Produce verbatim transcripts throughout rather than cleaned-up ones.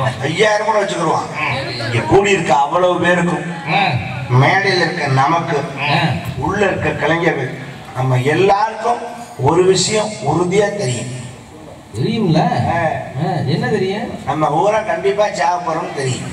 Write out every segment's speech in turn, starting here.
ஐயாயிரம் கூட வச்சுக்கிடுவான். இங்க கூடி இருக்க அவ்வளவு பேருக்கும் மேடையில் இருக்க நமக்கு உள்ள இருக்க கலைஞர்கள் நம்ம எல்லாருக்கும் ஒரு விஷயம் உறுதியா தெரியும். தெரியும்ல? என்ன தெரியும்? நம்ம ஊரை கண்டிப்பா சாக போறோம் தெரியும்.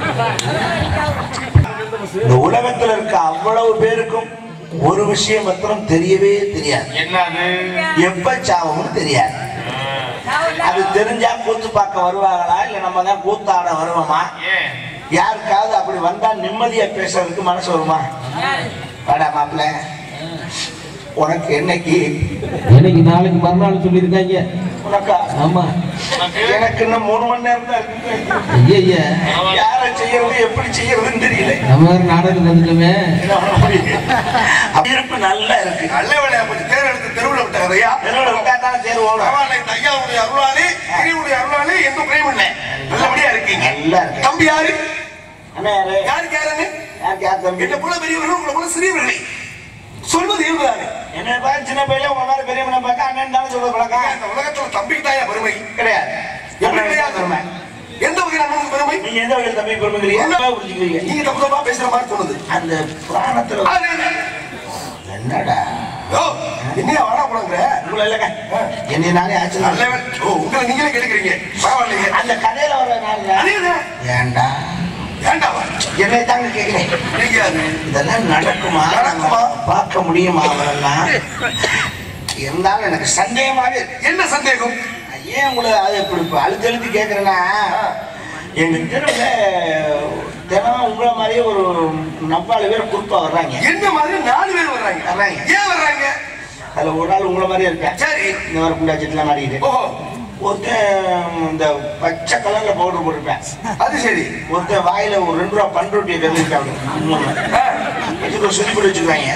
இந்த உலகத்துல இருக்க அவ்வளவு பேருக்கும் ஒரு விஷயம் மாத்திரம் தெரியவே தெரியாது. என்னது? எப்ப சாவும் தெரியாது. அது தெரிஞ்சா கூத்து பார்க்க வருவாங்களா இல்ல நம்ம தான் கூத்தாட வருவோமா? யாருக்காவது அப்படி வந்தா நிம்மதியா பேசுறதுக்கு மனசு வருமா? வாடா மாப்பிள்ள, உனக்கு என்னைக்கு எனக்கு நாளைக்கு மறுநாள் சொல்லியிருக்காங்க. உனக்கா? ஆமா. எனக்கு இன்னும் மூணு மணி நேரம் தான் இருக்கு. ஐயா யார செய்யறது எப்படி செய்யறதுன்னு தெரியல. நம்ம நாடகம் வந்துட்டோமே. இருப்பு நல்லா இருக்கு. நல்ல வேலையா போச்சு. தேர் எடுத்து தெருவில் விட்ட கதையா? தெருவில் விட்டாதான் தேர் ஓடும். ஐயாவுடைய அருளாளி கிரியுடைய அருளாளி எந்த பிரேம் இல்லை. நல்லபடியா இருக்கீங்க. நல்லா இருக்கு. தம்பி யாரு? அண்ணா யாரு? யாருக்கு யாருன்னு? யாருக்கு யார் தம்பி? என்ன போல பெரியவர்கள் உங்களை போல சிறியவர்களே சொல்வது இயல்புதானே. என்ன பார்த்து சின்ன பையில உங்க மாதிரி பெரியவனை பார்க்க அண்ணன் தானே சொல்றது பழக்கம். இந்த உலகத்துல தம்பிக்கு தாயா பெருமை கிடையாது. எப்படி கிடையாது பெருமை? எந்த வகையில் அண்ணனுக்கு பெருமை? நீங்க எந்த வகையில் தம்பி பெருமைக்கிறீங்க புரிஞ்சுக்கிறீங்க? நீங்க தப்பு தப்பா பேசுற மாதிரி தோணுது. அந்த புராணத்துல என்னடா என்னையா வாடா போடுங்கிற உங்களை இல்லைங்க என்னை நானே ஆச்சு. உங்களை நீங்களே கேட்கிறீங்க பரவாயில்லைங்க. அந்த கதையில வர நாள் ஏண்டா ஏண்டாவா என்னை தாங்க கேட்கிறேன். இதெல்லாம் நடக்குமா? நடக்குமா? பார்க்க முடியுமா? அவரெல்லாம் இருந்தாலும் எனக்கு சந்தேகமாவே. என்ன சந்தேகம்? ஏன் உங்களை அதை இப்படி அழுத்தி அழுத்தி கேட்கறேன்னா, எங்க தெருவில் தினம் உங்களை மாதிரியே ஒரு நப்பாலு பேர் குறிப்பா வர்றாங்க. என்ன மாதிரி நாலு பேர் வர்றாங்க. வர்றாங்க. ஏன் வர்றாங்க? அதுல ஒரு நாள் உங்களை மாதிரியே இருக்கேன். சரி. இந்த மாதிரி குண்டாச்சட்டுலாம் மாட்டிக்கிட்டு ஓஹோ ஒருத்தன் இந்த பச்சை கலர்ல பவுடர் போட்டிருப்பேன். அது சரி. ஒருத்தன் வாயில ஒரு ரெண்டு ரூபா பண்ருட்டியை கருதிருக்காங்க. சொல்லி போட்டு வச்சுருவாங்க.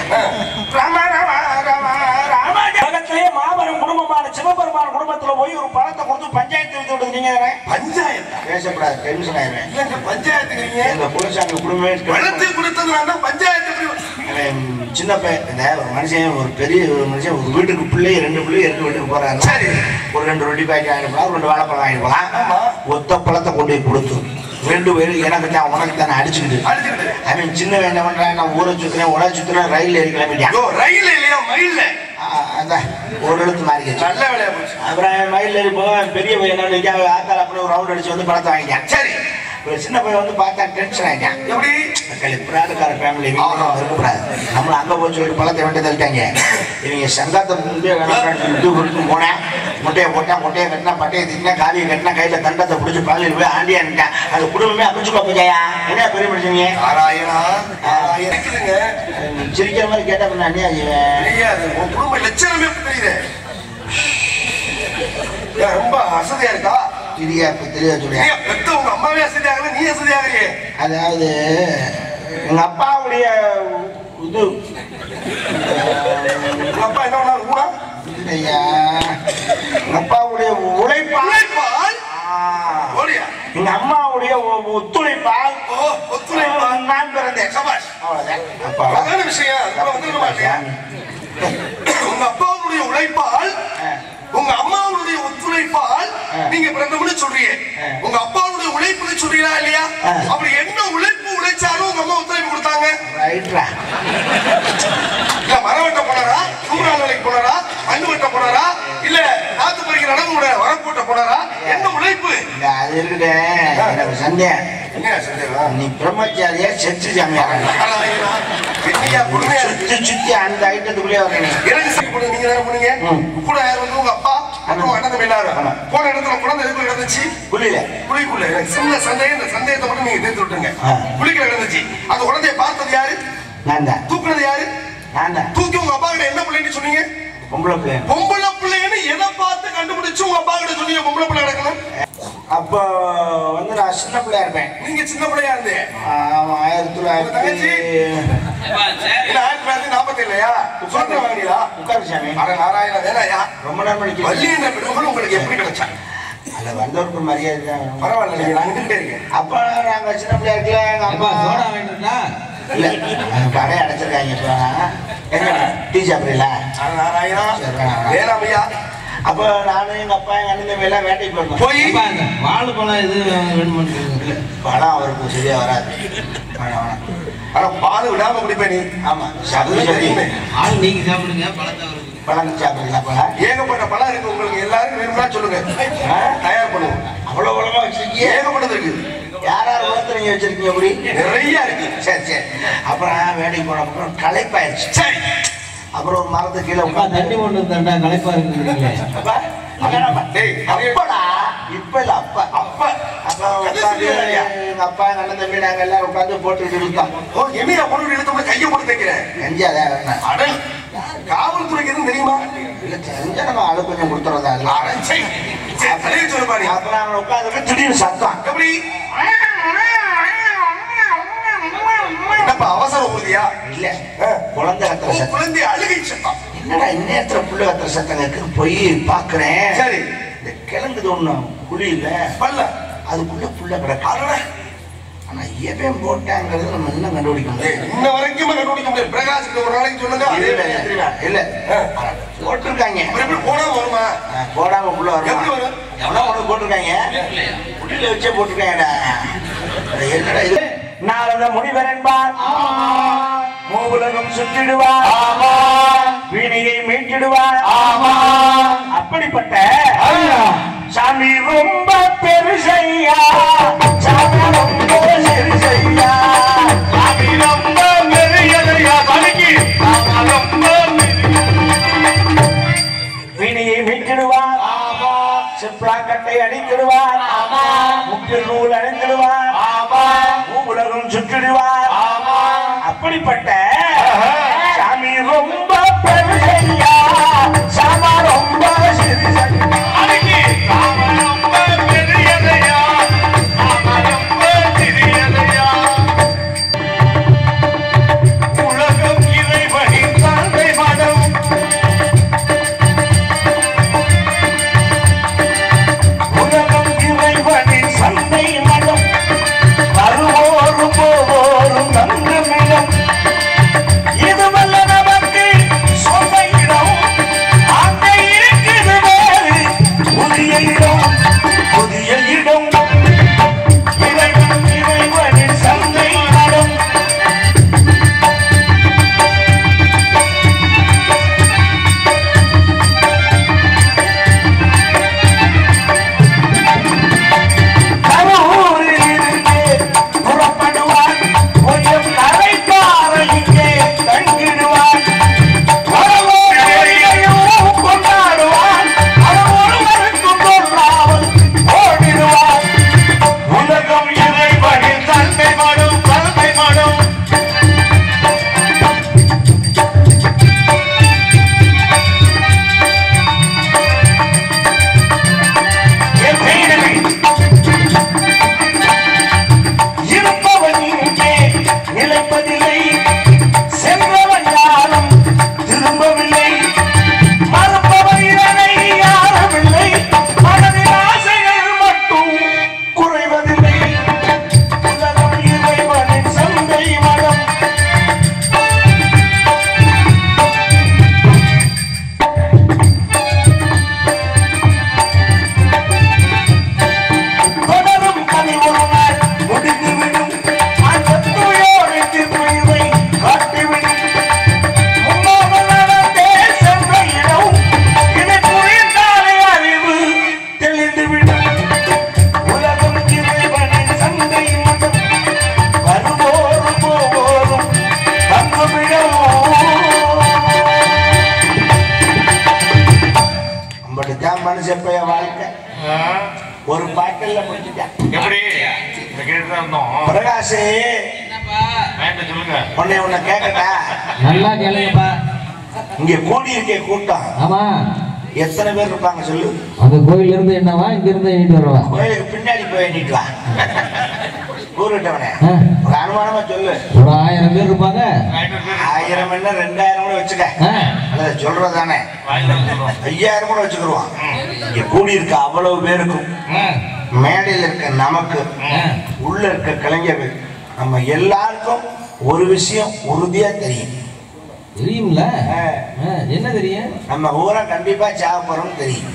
உலகத்திலேயே மாபெரும் குடும்பமான சிவபெருமான குடும்பத்துல போய் ஒரு பணத்தை கொடுத்து பஞ்சாயத்து வைத்து விடுறது நீங்க தானே? பஞ்சாயத்து பேசப்படாது, டென்ஷன் ஆயிடுவேன். பஞ்சாயத்துக்கு இந்த புருஷாங்க குடும்பமே கொடுத்தது பஞ்சாயத்து. சின்ன பையன் ஒரு மனுஷன் ஒரு பெரிய ஒரு மனுஷன் ஒரு வீட்டுக்கு பிள்ளை ரெண்டு பிள்ளை ரெண்டு வீட்டுக்கு போறாங்க. சரி. ஒரு ரெண்டு ரொட்டி பாக்கி வாங்கிட்டு போலாம், ரெண்டு வாழைப்பழம் வாங்கிட்டு போலாம். ஒத்த பழத்தை கொண்டு போய் கொடுத்து ரெண்டு பேரும் எனக்கு தான் உனக்கு தானே அடிச்சுக்கிட்டு அடிச்சுக்கிட்டு அவன் சின்ன என்ன பண்றான், நான் ஊரை சுத்துறேன் உலக சுத்துறேன் ரயில் ஏறி கிளம்பிட்டான். ரயில் இல்லையா மயில் அதான் ஒரு எழுத்து மாறிக்கிச்சு. நல்ல வேலையா போச்சு. அப்புறம் மயில் ஏறி போவேன் பெரிய பையன் ஆத்தால அப்படி ஒரு ரவுண்ட் அடிச்சு வந்து பழத்தை வாங்கிட்டான். சரி. ஒரு சின்ன பையன் வந்து பார்த்தா டென்ஷன் ஆகிட்டான். எப்படி கழிப்புறாதுக்கார ஃபேமிலி இருக்கக்கூடாது, நம்மள அங்கே போய் சொல்லிட்டு பழத்தை வேண்டிய தள்ளிட்டாங்க. இவங்க சங்காத்தை முந்தைய கொடுத்து போனேன். முட்டையை போட்டேன், முட்டையை கட்டினா பட்டையை திட்டினா காவியை கட்டினா கையில் தண்டத்தை பிடிச்சி பாலில் போய் ஆண்டியான்ட்டேன். அது குடும்பமே அமைச்சு பார்ப்பையா என்ன பெரிய முடிச்சீங்க? ஆறாயிரம் இருக்குதுங்க. சிரிக்கிற மாதிரி கேட்டா பண்ண அண்ணியா தெரியாது. உன் குடும்ப லட்சணமே தெரியுது. ரொம்ப வசதியா இருக்கா? தெரியா தெரியா சொல்லியா உங்க அம்மாவே வசதியாக நீ வசதியாகறியே. அதாவது எங்க அப்பாவுடைய இது அப்பா என்ன பண்ணாரு கூட இல்லையா, எங்க அப்பாவுடைய உழைப்பால் எங்க அம்மாவுடைய ஒத்துழைப்பால் ஒத்துழைப்பால் நான் பிறந்தேன். அவ்வளவுதான் விஷயம். உங்க அப்பாவுடைய உழைப்பால் உங்க அம்மாவுடைய ஒத்துழைப்பால் நீங்க பிறந்தவனு சொல்றீங்க. உங்க அப்பாவுடைய உழைப்புன்னு சொல்றீங்களா இல்லையா? அப்படி என்ன உழைப்பு உழைச்சாலும் உங்க அம்மா ஒத்துழைப்பு கொடுத்தாங்க. இல்ல மரம் வெட்ட போனாரா, சூறால் வேலைக்கு போனாரா, மண்ணு வெட்ட போனாரா, இல்ல காத்து பறிக்கிற நடவு விட வரம் போட்ட போனாரா? என்ன உழைப்பு? அது இருக்குதே எனக்கு சந்தேகம். என்ன சந்தேகம்? நீ பிரம்மச்சாரியா செத்து சாமியா சுத்தி சுத்தி அந்த ஐட்டத்துக்குள்ளே வரீங்க. நீங்க தானே போனீங்க கூட வந்து உங்க அப்பா அப்புறம் அண்ணன் எல்லாரும் போன இடத்துல குழந்தை எதுக்குள்ள கிடந்துச்சு? குளியில குளிக்குள்ள. எனக்கு சின்ன சந்தேகம், இந்த சந்தேகத்தை மட்டும் நீங்க தேர்த்து விட்டுருங்க. குளிக்கல கிடந்துச்சு. அந்த குழந்தைய பார்த்தது யாரு? நான் தான். தூக்குனது யாரு? நான் தான். தூக்கி உங்க அப்பா கிட்ட என்ன பிள்ளைன்னு சொன்னீங்க? பொம்பளை பிள்ளை. பொம்பளை பிள்ளைன்னு எதை பார்த்து கண்டுபிடிச்சு உங்க அப்பா கிட்ட சொன்னீங்க பொம்பளை பிள்ளை கிடக்கணும்? அப்போ வந்து நான் சின்ன பிள்ளையா இருப்பேன். நீங்க சின்ன பிள்ளையா இருந்தேன். ஆயிரத்தி தொள்ளாயிரத்தி ஆயிரத்தி தொள்ளாயிரத்தி நாற்பத்தி இல்லையா? உட்கார்ந்து வாங்கினீங்களா? உட்காரு சாமி. அரை நாராயணம் வேலையா? ரொம்ப நேரம் படிக்க வள்ளி என்ற பெருமகள் உங்களுக்கு எப்படி கிடைச்சா? அதில் வந்தவருக்கு மரியாதை தான். பரவாயில்ல, நீங்க நாங்கள் இருக்கேன். அப்போ நாங்கள் சின்ன பிள்ளையா இருக்கல எங்க அப்பா சோடா வேண்டும்னா இல்லை கடை அடைச்சிருக்காங்க. இப்போ என்ன டீ சாப்பிடல? அரை நாராயணம் வேளாமையா அப்ப நானும் எங்க அப்பா எங்க அண்ணன் தம்பி எல்லாம் வேட்டைக்கு போயிருந்தோம். போய் வாழைப்பழம் எது வேணுமான்னு பழம் அவருக்கு சரியா வராது. ஆனா பால் விடாம குடிப்பேன் நீ. ஆமா ஆள் நீங்க சாப்பிடுங்க பழத்தை பழம் சாப்பிடுங்களா? பழம் ஏகப்பட்ட பழம் இருக்கு. உங்களுக்கு எல்லாருக்கும் வேணும்னா சொல்லுங்க, தயார் பண்ணுவோம். அவ்வளவு பழமா வச்சிருக்கீங்க? ஏகப்பட்டது இருக்கு. யார் யார் உலகத்துல நீங்க வச்சிருக்கீங்க? அப்படி நிறைய இருக்கு. சரி சரி. அப்புறம் வேலைக்கு போன அப்புறம் களைப்பாயிருச்சு. சரி. அப்புறம் ஒரு மரத்து கீழே தண்ணி கொண்டு தண்டா களைப்பா இருக்கு. அப்படா இப்ப இல்ல அப்ப அப்ப எங்க அப்பா எங்க அண்ணன் தம்பி நாங்க எல்லாரும் உட்காந்து போட்டு இழுத்தோம். ஓ எமையா போட்டு இழுத்தோம்னா கையை போட்டு தைக்கிறேன். கஞ்சாதான் காவல்துறைக்கு எதுவும் தெரியுமா? இல்ல தெரிஞ்சா நம்ம ஆளு கொஞ்சம் கொடுத்துறதா. அப்புறம் அவங்க உட்காந்து திடீர்னு சத்தம். எப்படி என்னப்பா அவசர ஊதியா? இல்ல குழந்தை கத்துற சத்தம். குழந்தை அழுகை சத்தம். என்னடா இந்நேரத்துல புள்ள கத்துற சத்தம் இருக்குன்னு போய் பாக்குறேன். சரி. இந்த கிழங்குது ஒண்ணு குழியில பல்ல அதுக்குள்ள புள்ள கிடக்கு. ஆனா எவன் போட்டாங்கிறது நம்ம இன்னும் கண்டுபிடிக்க முடியாது. இன்ன வரைக்கும் கண்டுபிடிக்க முடியாது. பிரகாஷ்க்கு ஒரு நாளைக்கு சொல்லுங்க. இல்ல போட்டிருக்காங்க. போடாம வருமா? போடாம புள்ள வரும். எப்படி வரும்? எவ்வளவு உனக்கு போட்டிருக்காங்க? குழியில வச்சே போட்டிருக்காங்கடா. என்னடா இது? நாரத முனிவர் என்பார். மூவுலகம் சுற்றிடுவார். வீணையை மீட்டிடுவார். அப்படிப்பட்ட சாமி ரொம்ப பெருசையா, சாமி ரொம்ப பெருசையா, சாமி ரொம்ப பெரியதையா, ரொம்ப வீணையை மீட்டிடுவார். சிப்ளாக்கட்டை அடித்திடுவார். முக்கில் நூல் அணிந்திடுவார். உலகம் சுற்றிடுவார். அப்படிப்பட்ட சாமி ரொம்ப பெருசையா, சாமா ரொம்ப சிறிசையா, ரொம்ப பெரியதையா, ரொம்ப சிறியதையா, உலகம் இறைவனின் தந்தை மனம், உலகம் இறைவனின் சந்தை மனம், வருவோரும் போவோரும் தங்குமிடம், இதுவல்ல நமக்கு சொந்த இடம், அங்க இருக்குது வேறு புதிய இடம், புதிய இடம், இறைவன் இறைவனின் சந்தை மனம். கரூரில் இருந்து புறப்படுவான், கொஞ்சம் கரைக்காரையிலே தங்கிடுவான், வரவோரையும் கொண்டாடுவான், அவரொருவருக்கும் கொள்ளாமல் ஓடிடுவான். உலகம் இறைவனின் தந்தை மனம், தந்தை மனம். என் பெயரே இருப்பவன் இங்கே நிலைப்பதில்லை, சென்றவன் யாரும் திரும்பவில்லை, மறுப்பவன் இதனை யாருமில்லை, மனதின் ஆசைகள் மட்டும் குறைவதில்லை. உலகம் இறைவனின் சந்தை மனம். தொடரும் கனி ஒரு நாள் முடிந்துவிடும், அந்த தூயோரை திருவுயிரை காட்டிவிடும். முன்னோர்கள் நடந்தே சென்ற இடம், இதை புரிந்தாலே அறிவு தெளிந்துவிடும். உலகம் இறைவனின் சந்தை மனம், வருவோரும் போவோரும் தங்குமிடம். அப்படித்தான் மனுஷப்பைய வாழ்க்கை. ஒரு பாட்டில் முடிச்சுட்டான். எப்படி கேட்டு இருந்தோம். பிரகாஷ் சொல்லுங்க. உன்னை உன்னை கேட்கட்டா? நல்லா கேளுங்கப்பா. இங்க கூடி இருக்க கூட்டம் ஆமா, எத்தனை பேர் இருப்பாங்க சொல்லு? அந்த கோயில்ல இருந்து என்னவா, இங்க இருந்து எண்ணிட்டு வரவா? கோயிலுக்கு பின்னாடி போய் எண்ணிட்டு வா. கூறுட்டவனே ஒரு அனுமானமா சொல்லு. ஒரு ஆயிரம் பேர் இருப்பாங்க. ஆயிரம் என்ன ரெண்டாயிரம் கூட வச்சுக்க. அல்ல சொல்றதானே, ஐயாயிரம் கூட வச்சுக்கிடுவான். இங்க கூடி இருக்க அவ்வளவு பேருக்கும், மேடையில் இருக்க நமக்கு, உள்ள இருக்க கலைஞர்கள், நம்ம எல்லாருக்கும் ஒரு விஷயம் உறுதியா தெரியும். தெரியும்ல? என்ன தெரியும்? நம்ம ஊரை கண்டிப்பா சாவ போறோம்னு தெரியும்.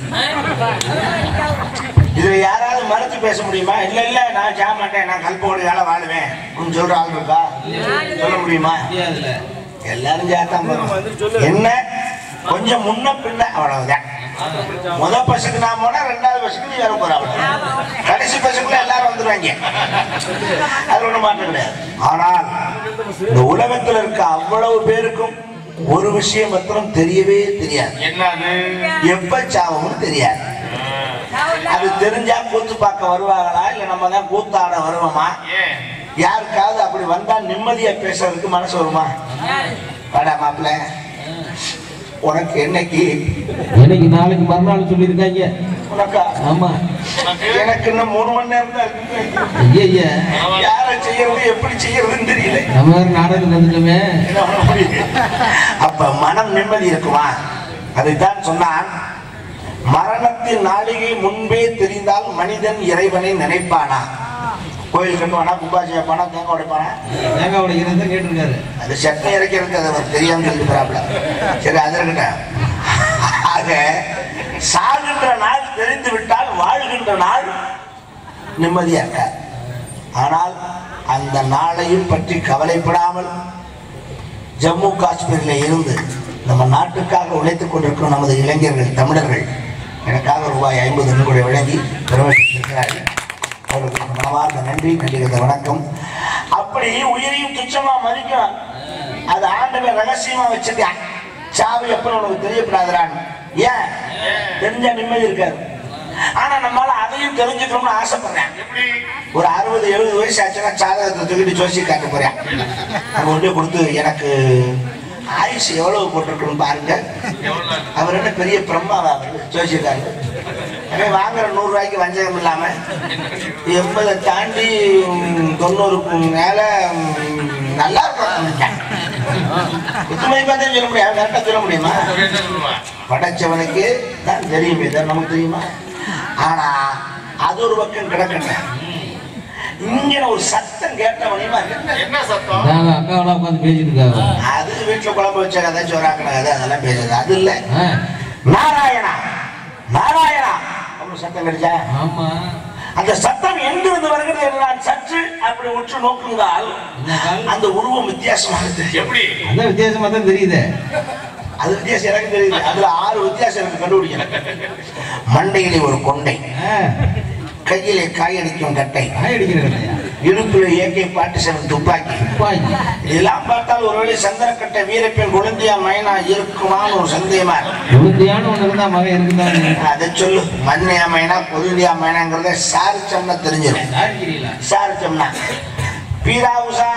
இதுல யாராவது மறுத்து பேச முடியுமா? இல்ல இல்ல நான் சாக மாட்டேன், நான் கல்போடு வேலை வாழுவேன் சொல்ற ஆள் இருக்கா? சொல்ல முடியுமா? எல்லாரும் சாத்தான் போறோம். என்ன கொஞ்சம் முன்ன பின்ன அவ்வளவுதான். முத பசுக்கு நான் போனா ரெண்டாவது பசுக்கு நீ வேற போற, கடைசி பசுக்குள்ள எல்லாரும் வந்துருவாங்க. அது ஒண்ணு மாற்றம் கிடையாது. ஆனால் இந்த உலகத்துல இருக்க அவ்வளவு பேருக்கும் ஒரு விஷயம் மாத்திரம் தெரியவே தெரியாது. என்னது? எப்ப சாவமும் தெரியாது. அது தெரிஞ்சா கூத்து பார்க்க வருவாங்களா இல்ல நம்ம தான் கூத்தாட வருவோமா? யாருக்காவது அப்படி வந்தா நிம்மதியா பேசுறதுக்கு மனசு வருமா? வாடா மாப்பிள்ள, உனக்கு என்னைக்கு என்னைக்கு நாளைக்கு மறுநாள் சொல்லியிருக்காங்க. உனக்கா? ஆமா. எனக்கு இன்னும் மூணு மணி நேரம் தான் இருக்கு. ஐயா யாரை செய்யறது எப்படி செய்யறதுன்னு தெரியல. நம்ம வேற நாடகத்துக்கு வந்துட்டோமே. அப்ப மனம் நிம்மதி இருக்குமா? அதைத்தான் சொன்னான், மரணத்தின் நாளிகை முன்பே தெரிந்தால் மனிதன் இறைவனை நினைப்பானா? கோயில் கட்டுவானா, கும்பாசி வைப்பானா, தேங்காய் உடைப்பானா? தேங்காய் உடைக்கிறத கேட்டிருக்காரு. அது சட்னி இறக்கிறது அது அவர் தெரியாம சொல்லிக்கிறாப்ல. சரி, அது இருக்கட்டும். ஆக சாகின்ற நாள் தெரிந்து விட்டால் வாழ்கின்ற நாள் நிம்மதியா இருக்காது. ஆனால் அந்த நாளையும் பற்றி கவலைப்படாமல் ஜம்மு காஷ்மீர்ல இருந்து நம்ம நாட்டுக்காக உழைத்துக் கொண்டிருக்கும் நமது இளைஞர்கள், தமிழர்கள் எனக்காக ரூபாய் ஐம்பது நன்கொடை வழங்கி பெருமைப்பட்டிருக்கிறார்கள். அவர்களுக்கு மனமார்ந்த நன்றி, நன்றிகள வணக்கம். அப்படி உயிரையும் துச்சமா மதிக்கும். அது ஆண்டவன் ரகசியமா வச்சிருக்கான். சாவு எப்ப உனக்கு தெரியப்படாதுறான்னு. ஏன் தெரிஞ்சா நிம்மதி இருக்காது. ஆனா நம்மளால அதையும் தெரிஞ்சுக்கணும்னு ஆசைப்படுறேன். ஒரு அறுபது எழுபது வயசு ஆச்சுன்னா சாதகத்தை தூக்கிட்டு ஜோசி காட்ட போறேன். அங்க ஒன்றே கொடுத்து எனக்கு ஆயுசு எவ்வளவு போட்டிருக்கணும் பாருங்க. அவர் என்ன பெரிய பிரம்மாவா? அவர் ஜோசியக்காரர். வாங்குற நூறு ரூபாய்க்கு வஞ்சகம் இல்லாம எண்பதை தாண்டி தொண்ணூறுக்கு மேல நல்லா இருக்கும். புத்துமை பார்த்தா சொல்ல முடியாது, கரெக்டா சொல்ல முடியுமா? படைச்சவனுக்கு தான் தெரியுமே, தான் நமக்கு தெரியுமா? ஆனா அது ஒரு பக்கம் கிடக்கல. இங்க ஒரு சத்தம் கேட்டவனையுமா? என்ன சத்தம்? அக்காவெல்லாம் உட்காந்து பேசிட்டு இருக்காங்க. கதை அது வீட்டுல குழம்பு வச்ச கதை, சோறாக்கின கதை, அதெல்லாம் பேசுறது. அது இல்ல, நாராயணா நாராயணா அப்படின்னு சத்தம் கிடைச்சா. ஆமா. அந்த சத்தம் எங்கிருந்து வருகிறது என்று நான் சற்று அப்படி உற்று நோக்குங்கால் அந்த உருவம் வித்தியாசமாக தெரியும். எப்படி? அந்த வித்தியாசமா தான் தெரியுது. அது வித்தியாசம் எனக்கு தெரியுது. அதுல ஆறு வித்தியாசம் எனக்கு கண்டுபிடிக்கணும். மண்டையிலே ஒரு கொண்டை, கையிலே காயடிக்கும் கட்டை, இடுப்பில் இயற்கை பாட்டு செவன் துப்பாக்கி. இதெல்லாம் பார்த்தால் ஒருவேளை சந்திரக்கட்டை வீரப்பெண் குழந்தையா மைனா இருக்குமான்னு ஒரு சந்தேகமா இருக்கு. அதை சொல்லு. மண்ணையா மைனா கொழுந்தியா மைனாங்கிறத சாரிச்சம்னா தெரிஞ்சிடும். சாரிச்சம்னா பீரா உஷா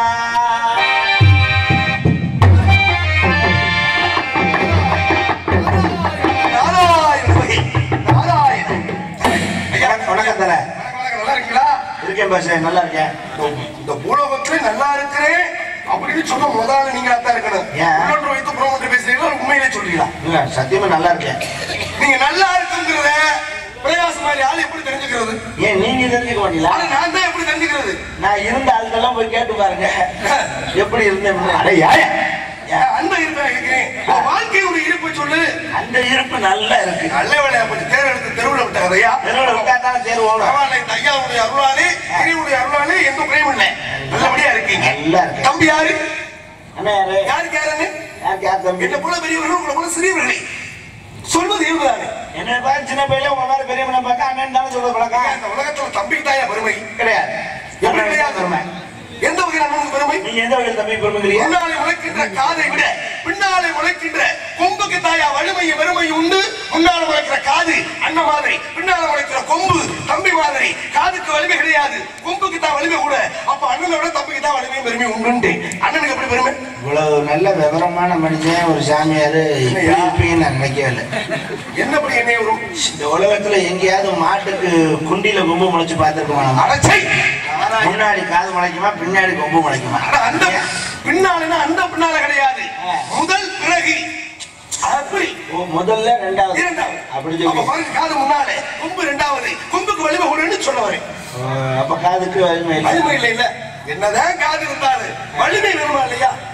வணக்கத்துல நல்லா இருக்கீங்களா? இருக்கேன் பாஷா, நல்லா இருக்கேன். இந்த பூலோகத்துல நல்லா இருக்கிறேன் அப்படின்னு சொன்ன முதல்ல நீங்க தான் இருக்கணும். ஏன் வைத்து புறம் பேசுறீங்களா? உண்மையிலே சொல்றீங்களா? இல்ல, சத்தியமா நல்லா இருக்கேன். நீங்க நல்லா இருக்குங்கிறத பிரயாசம் மாதிரி ஆள் எப்படி தெரிஞ்சுக்கிறது? ஏன் நீங்க தெரிஞ்சுக்க மாட்டீங்களா? நான் தான் எப்படி தெரிஞ்சுக்கிறது? நான் இருந்த ஆளுக்கெல்லாம் போய் கேட்டு பாருங்க எப்படி இருந்தேன். அந்த இருப்பை கேட்கிறேன். வாழ்க்கையுடைய இருப்பை சொல்லு. அந்த இருப்பு நல்லா இருக்கு. நல்ல வேலையா போச்சு. தேர் எடுத்து தெருவில் விட்டாங்கய்யா. தெருவில் விட்டாதான் தேர் ஓடும். இந்த ஐயாவுடைய அருளாளி, கிரியுடைய அருளாளி, எந்த குறையும் இல்லை. நல்லபடியா இருக்கீங்க. நல்லா இருக்கு. தம்பி யாரு? அண்ணா யாரு? யாருக்கு யாருன்னு? யாருக்கு யார் தம்பி? என்ன போல பெரியவர்கள், உங்களை போல சிறியவர்களே சொல்வது இவங்கதானே. என்ன பார்த்து சின்ன பையில உங்க மாதிரி பெரியவனை பார்க்க அண்ணன் தானே சொல்றது பழக்கம். இந்த உலகத்துல தம்பிக்கு தாயா பெருமை கிடையாது. எப்படி கிடையாது பெருமை? எந்த வகையில் அண்ணனுக்கு பெருமை? நீங்க எந்த வகையில் தம்பி பெருமை? முன்னாலே முளைக்கின்ற காதை விட பின்னாலே முளைக்கின்ற கொம்புக்கு தாயா வலிமையும் பெருமையும் உண்டு. முன்னால முளைக்கிற காது அண்ணன் மாதிரி, பின்னால முளைக்கிற கொம்பு தம்பி மாதிரி. காதுக்கு வலிமை கிடையாது, கொம்புக்கு தான் வலிமை கூட. அப்ப அண்ணனை விட தம்பிக்கு தான் வலிமையும் பெருமையும் உண்டு. அண்ணனுக்கு எப்படி பெருமை? இவ்வளவு நல்ல விவரமான மனுஷன் ஒரு சாமியாரு நான் நினைக்கவே இல்லை. என்னப்படி என்ன வரும்? இந்த உலகத்துல எங்கேயாவது மாட்டுக்கு குண்டியில கொம்பு முளைச்சு பார்த்துருக்கோம். அடைச்சை முன்னாடி காது முளைக்குமா, பின்னாடி கொம்பு முளைக்குமா? அந்த பின்னால அந்த பின்னால கிடையாது, முதல் பிறகு. அப்படி முதல்ல ரெண்டாவது இரண்டாவது அப்படி சொல்லி காது முன்னாலே கொம்பு ரெண்டாவது. கொம்புக்கு வலிமை கூடன்னு சொல்ல வரேன். அப்ப காதுக்கு வலிமை வலிமை இல்லை. இல்ல என்னதான் காது இருந்தாரு வலிமை வேணுமா இல்லையா?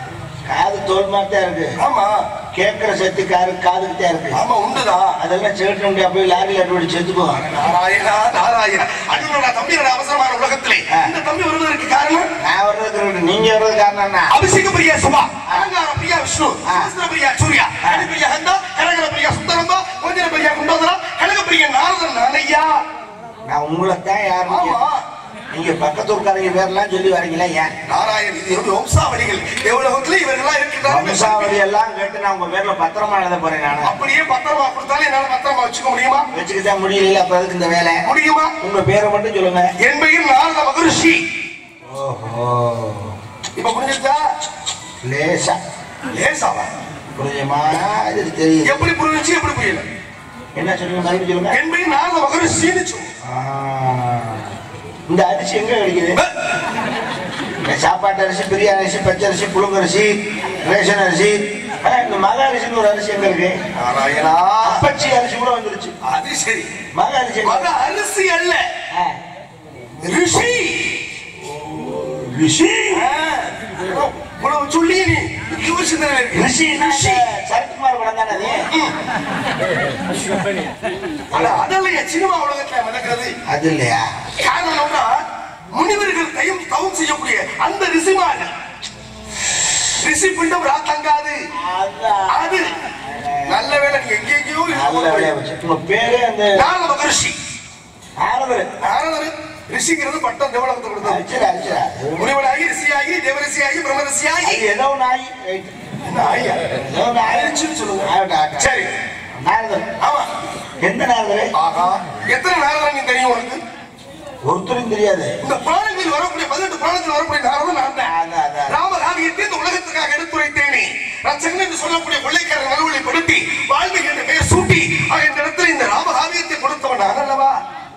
காது தோல் மாதிரி இருக்கு. ஆமா கேட்கிற சக்தி காரு காதுக்கிட்டே இருக்கு. ஆமா உண்டுதான். அதெல்லாம் சேர்த்து முடியா போய் லாரியில் அடிப்படி செத்துக்குவோம். நாராயணா நாராயணா. அண்ணனோட தம்பியோட அவசரமான உலகத்திலே இந்த தம்பி வருவதற்கு காரணம் நான் வர்றதுக்கு நீங்க வர்றது காரணம் என்ன? அபிஷேக பிரியா சுபா, அலங்கார பிரியா விஷ்ணு, சஹஸ்ர பிரியா சூர்யா, கனி பிரியா ஹந்தா, கனகர பிரியா சுந்தரம்பா, கொஞ்சர பிரியா குண்டோதரா, கனக பிரியா நாரதன் நானையா. நான் உங்களை தான் யாரும் நீங்க பக்கத்து ஊர்க்காரங்க பேர்லாம் சொல்லி வரீங்களா? ஏன் நாராயண் இது எப்படி வம்சாவளிகள் எவ்வளவுல இவர்கள்லாம் இருக்கிறாங்க. வம்சாவளி எல்லாம் கேட்டு நான் உங்க பேர்ல பத்திரமா எழுத போறேன். நான் அப்படியே பத்திரமா கொடுத்தாலும் என்னால பத்திரமா வச்சுக்க முடியுமா? வச்சுக்கிட்டா முடியல. அப்ப அதுக்கு இந்த வேலை முடியுமா? உங்க பேரை மட்டும் சொல்லுங்க. என் பெயர் நாரத மகரிஷி. ஓஹோ இப்ப புரிஞ்சுச்சா? லேசா லேசாவா புரியுமா? இது தெரியும். எப்படி புரிஞ்சுச்சு எப்படி புரியல? என்ன சொல்லுங்க மறுபடியும் சொல்லுங்க. என் பெயர் நாரத மகரிஷின்னு சொல்லு. இந்த அரிசி எங்க கிடைக்குது? சாப்பாட்டு அரிசி, பிரியாணி அரிசி, பச்சை அரிசி, புழுங்கரிசி, ரேஷன் அரிசி, இந்த மக அரிசின்னு ஒரு அரிசி எங்க இருக்கு? நாராயணா பச்சை அரிசி கூட வந்துருச்சு. அது சரி. மக அரிசி மக அரிசி அல்ல, ரிஷி. ரிஷி சொல்லி நீ ரிஷி ரிஷி சரத்குமார் படம் தானே அது? அதெல்லாம் சினிமா உலகத்துல நடக்கிறது. அது இல்லையா? காரணம்னா முனிவர்கள் தயம் தவம் செய்யக்கூடிய அந்த ரிஷிமார்கள். ரிஷி பிண்டம் ராத்தங்காது. அது நல்ல வேலை. நீ எங்கேயோ உங்க பேரு அந்த நாரத மகரிஷி. நாரதர் நாரதர் ரிஷிங்கிறது பட்டம் தேவலோகத்தை கொடுத்தது. முனிவனாகி ரிஷியாகி தேவரிஷியாகி பிரம்மரிஷியாகி ஏதோ நாய் ஆயா ஏதோ ஆயிடுச்சுன்னு சொல்லுங்க. சரி நாரதர். ஆமா எந்த நாரதர்? ஆஹா எத்தனை நாரதர் நீ தெரியும் உனக்கு? ஒருத்தரும் தெரியாது. இந்த புராணங்களில் வரக்கூடிய பதினெட்டு புராணத்தில் வரக்கூடிய நாரதன் நான் தான். ராமகாவியத்தை இந்த உலகத்துக்காக எடுத்துரைத்தேனே. ரச்சகன் என்று சொல்லக்கூடிய கொள்ளைக்காரர் நல்வழிப்படுத்தி வால்மீகி என்ற பெயர் சூட்டி இந்த இடத்துல இந்த ராமகாவியத்தை கொடுத்தவன் நான் அல்லவா?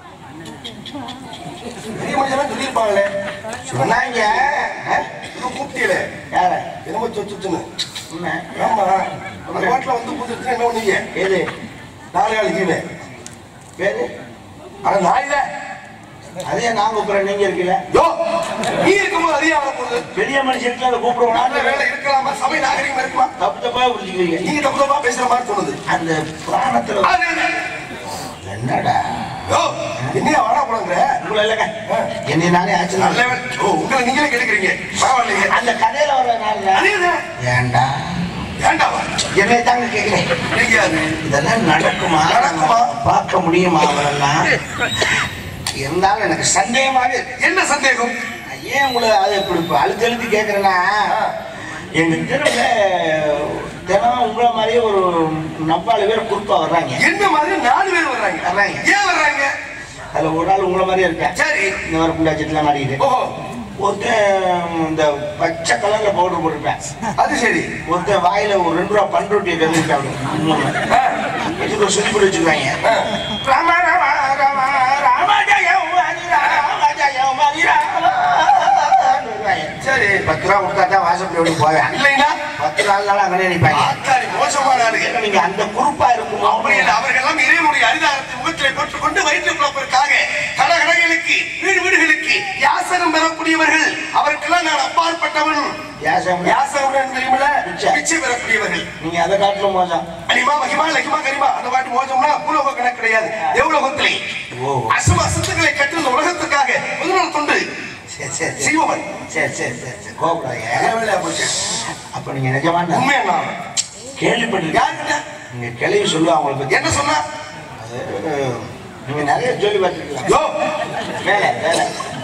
பெரிய மனுஷன் சொல்லியிருப்பாங்களே. சொன்னாங்க கூப்பிட்டீங்களே யார? என்னமோ சொச்சுன்னு. ஆமா அந்த பாட்டில் வந்து புதுச்சு என்ன பண்ணீங்க? ஏது நாலு காலி கீழே பேரு? ஆனா நாயில அதே நான் கூப்பிடுறேன். நீங்க இருக்கீங்க நீ இருக்கும்போது அதே ஆக போகுது. பெரிய மனுஷனுக்கு அதை கூப்பிடுவோம். நல்ல வேலை இருக்கலாமா? சபை நாகரிகம் இருக்குமா? தப்பு தப்பா புரிஞ்சுக்கிறீங்க. நீங்க தப்பு தப்பா பேசுற மாதிரி தோணுது. அந்த புராணத்துல என்னடா என்னையா வாடா போடுங்கிற உங்களை இல்லைங்க என்னை நானே ஆச்சு. நல்ல உங்களை நீங்களே கேட்கிறீங்க. பரவாயில்லைங்க. அந்த கதையில வர்ற நாள் ஏண்டா ஏண்டாவா என்னை தாங்க கேட்கிறேன். இதெல்லாம் நடக்குமா? நடக்குமா? பார்க்க முடியுமா? அவரெல்லாம் இருந்தாலும் எனக்கு சந்தேகமாவே. என்ன சந்தேகம்? ஏன் உங்களை அது இப்படி அழுத்தி அழுத்தி கேட்கறேன்னா, எங்க தெருவுல தினம் உங்களை மாதிரியே ஒரு நப்பாலு பேர் குறிப்பா வர்றாங்க. என்ன மாதிரி நாலு பேர் வர்றாங்க? வர்றாங்க. ஏன் வர்றாங்க? அதுல ஒரு நாள் உங்களை மாதிரியே இருக்கேன். சரி இந்த மாதிரி புண்டாச்சிட்டுலாம் மாட்டிக்கிட்டு. ஓஹோ ஒருத்தன் இந்த பச்சை கலர்ல பவுடர் போட்டிருப்பேன். அது சரி. ஒருத்தன் வாயில ஒரு ரெண்டு ரூபா பண்ருட்டியை கருந்துட்டாங்க. சுத்தி போட்டு வச்சுருக்காங்க. ராமா ராமா ராமா ராமா ஜெயம் ஹரி ராமா ஜெயம் ஹரி ராமா. சரி பத்து ரூபா கொடுத்தா தான் வாசப்படி ஓடி போவேன். இல்லைன்னா பத்து நாள் நாள் அங்கே நினைப்பாங்க. ஆத்தாடி மோசமான ஆளுங்க. நீங்க அந்த குரூப்பா இருக்கும். அப்படி இல்லை. அவர்கள் எல்லாம் இறைவனுடைய அரிதாரத்தை முகத்திலே பெற்றுக்கொண்டு வயிற்று குழப்பதற்காக கடகடைகளுக்கு வீடு வீடுகளுக்கு யாசனம் பெறக்கூடியவர்கள். அவருக்கெல்லாம் நான் அப்பாற்பட்டவன். யாசம் யாசனம் தெரியுமில்ல? பிச்சை பெறக்கூடியவர்கள். நீங்க அதை காட்டிலும் மோசம். அனிமா மகிமா லகிமா கரிமா அந்த பாட்டு மோசம்னா பூலோக கணக்கு கிடையாது. எவ்வளோகத்திலே அசும அசுத்தங்களை கற்று இந்த உலகத்துக்காக முதல் தொண்டு செய்வன். சரி சரி சரி சரி கோபப்படாதீங்க. அப்ப நீங்க நிஜமா உண்மையா கேள்விப்பட்டிருக்கீங்க? நீங்க கேள்வி சொல்லுவா அவங்களை பத்தி என்ன சொன்னா? நீங்க நிறைய சொல்லி பார்த்துருக்கலாம். வேலை வேலை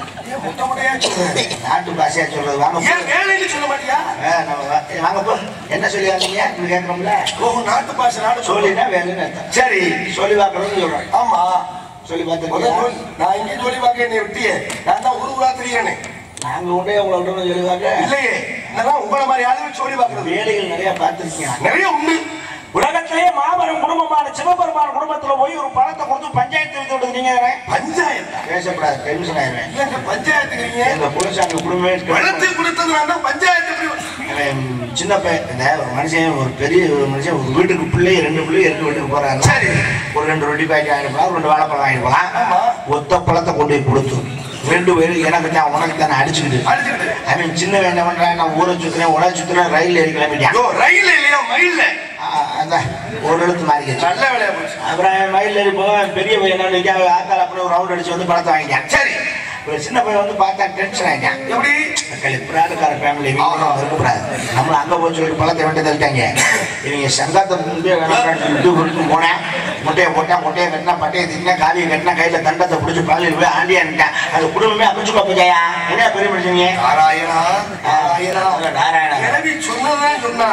நாட்டு பாஷையா சொல்றது. வாங்க வேலைன்னு சொல்ல மாட்டியா? வாங்க போ. என்ன சொல்லி வாங்க கேட்கறோம்ல. ஓ நாட்டு பாஷை நாடு சொல்லினா வேலைன்னு அர்த்தம். சரி சொல்லி பார்க்கணும்னு சொல்றேன். ஆமா சொல்லி பார்த்து நான் இங்கே சொல்லி பார்க்க என்னை விட்டியே. நான் தான் ஒரு ஊரா தெரியானே. நாங்க உடனே உங்களை விட்டு சொல்லி பார்க்க இல்லையே. இதெல்லாம் உங்களை மாதிரி ஆளுங்க சொல்லி பார்க்கறது. வேலைகள் நிறைய பார்த்துருக்கீங்க. நிறைய உண்டு. உலகத்திலேயே மாபெரும் குடும்பமான சிவபெருமான குடும்பத்துல போய் ஒரு பணத்தை கொடுத்து பஞ்சாயத்து வைத்து விடுறது நீங்க. பஞ்சாயத்து பேசப்படாது. டென்ஷன் ஆயிடுவேன். இல்ல பஞ்சாயத்துக்கிறீங்க. எங்க புருஷாங்க குடும்பமே பணத்தை கொடுத்தது நான் தான் பஞ்சாயத்து. சின்ன பையன் இந்த ஒரு மனுஷன் ஒரு பெரிய ஒரு மனுஷன் ஒரு வீட்டுக்கு பிள்ளை ரெண்டு பிள்ளை ரெண்டு வீட்டுக்கு போறாங்க. சரி ஒரு ரெண்டு ரொட்டி பாக்கெட் வாங்கிட்டு போலாம், ரெண்டு வாழைப்பழம் வாங்கிட்டு போலாம். ஒத்த பழத்தை கொண்டு போய் கொடுத்து ரெண்டு பேரும் எனக்கு தான் உனக்கு தானே அடிச்சுக்கிட்டு அடிச்சுக்கிட்டு அவன் சின்ன வேண்டாம் பண்றான். நான் ஊரை சுத்துறேன் உலக சுத்துறேன் ரயில் ஏறி கிளம்பிட்டான். ரயில் இல்லையா மயில் அதான் ஒரு எழுத்து மாறிக்கிச்சு. நல்ல வேலையா போச்சு. அப்புறம் மயில் ஏறி போவேன் பெரிய பையன் ஆத்தால அப்புறம் ரவுண்ட் அடிச்சு வந்து படத்தை வாங்கிட்டான். சரி ஒரு சின்ன பையன் வந்து பார்த்தா டென்ஷன் ஆகிட்டான். எப்படி பிராடுக்கார ஃபேமிலி இருக்கக்கூடாது நம்மள அங்க போய் சொல்லிட்டு பழத்தை விட்டு தள்ளிட்டாங்க. இவங்க சங்காத்தை முன்பே வேணாம் போனேன். முட்டையை போட்டேன் முட்டையை கட்டினா பட்டையை திட்டினா காலியை கட்டினா கையில தண்டத்தை பிடிச்சி பாலியில் போய் ஆண்டியான்ட்டேன். அது குடும்பமே அமைச்சுக்கோ பையா என்ன பெரிய மனுஷங்க நாராயணா நாராயணா நாராயணா எனக்கு சொன்னதான் சொன்னா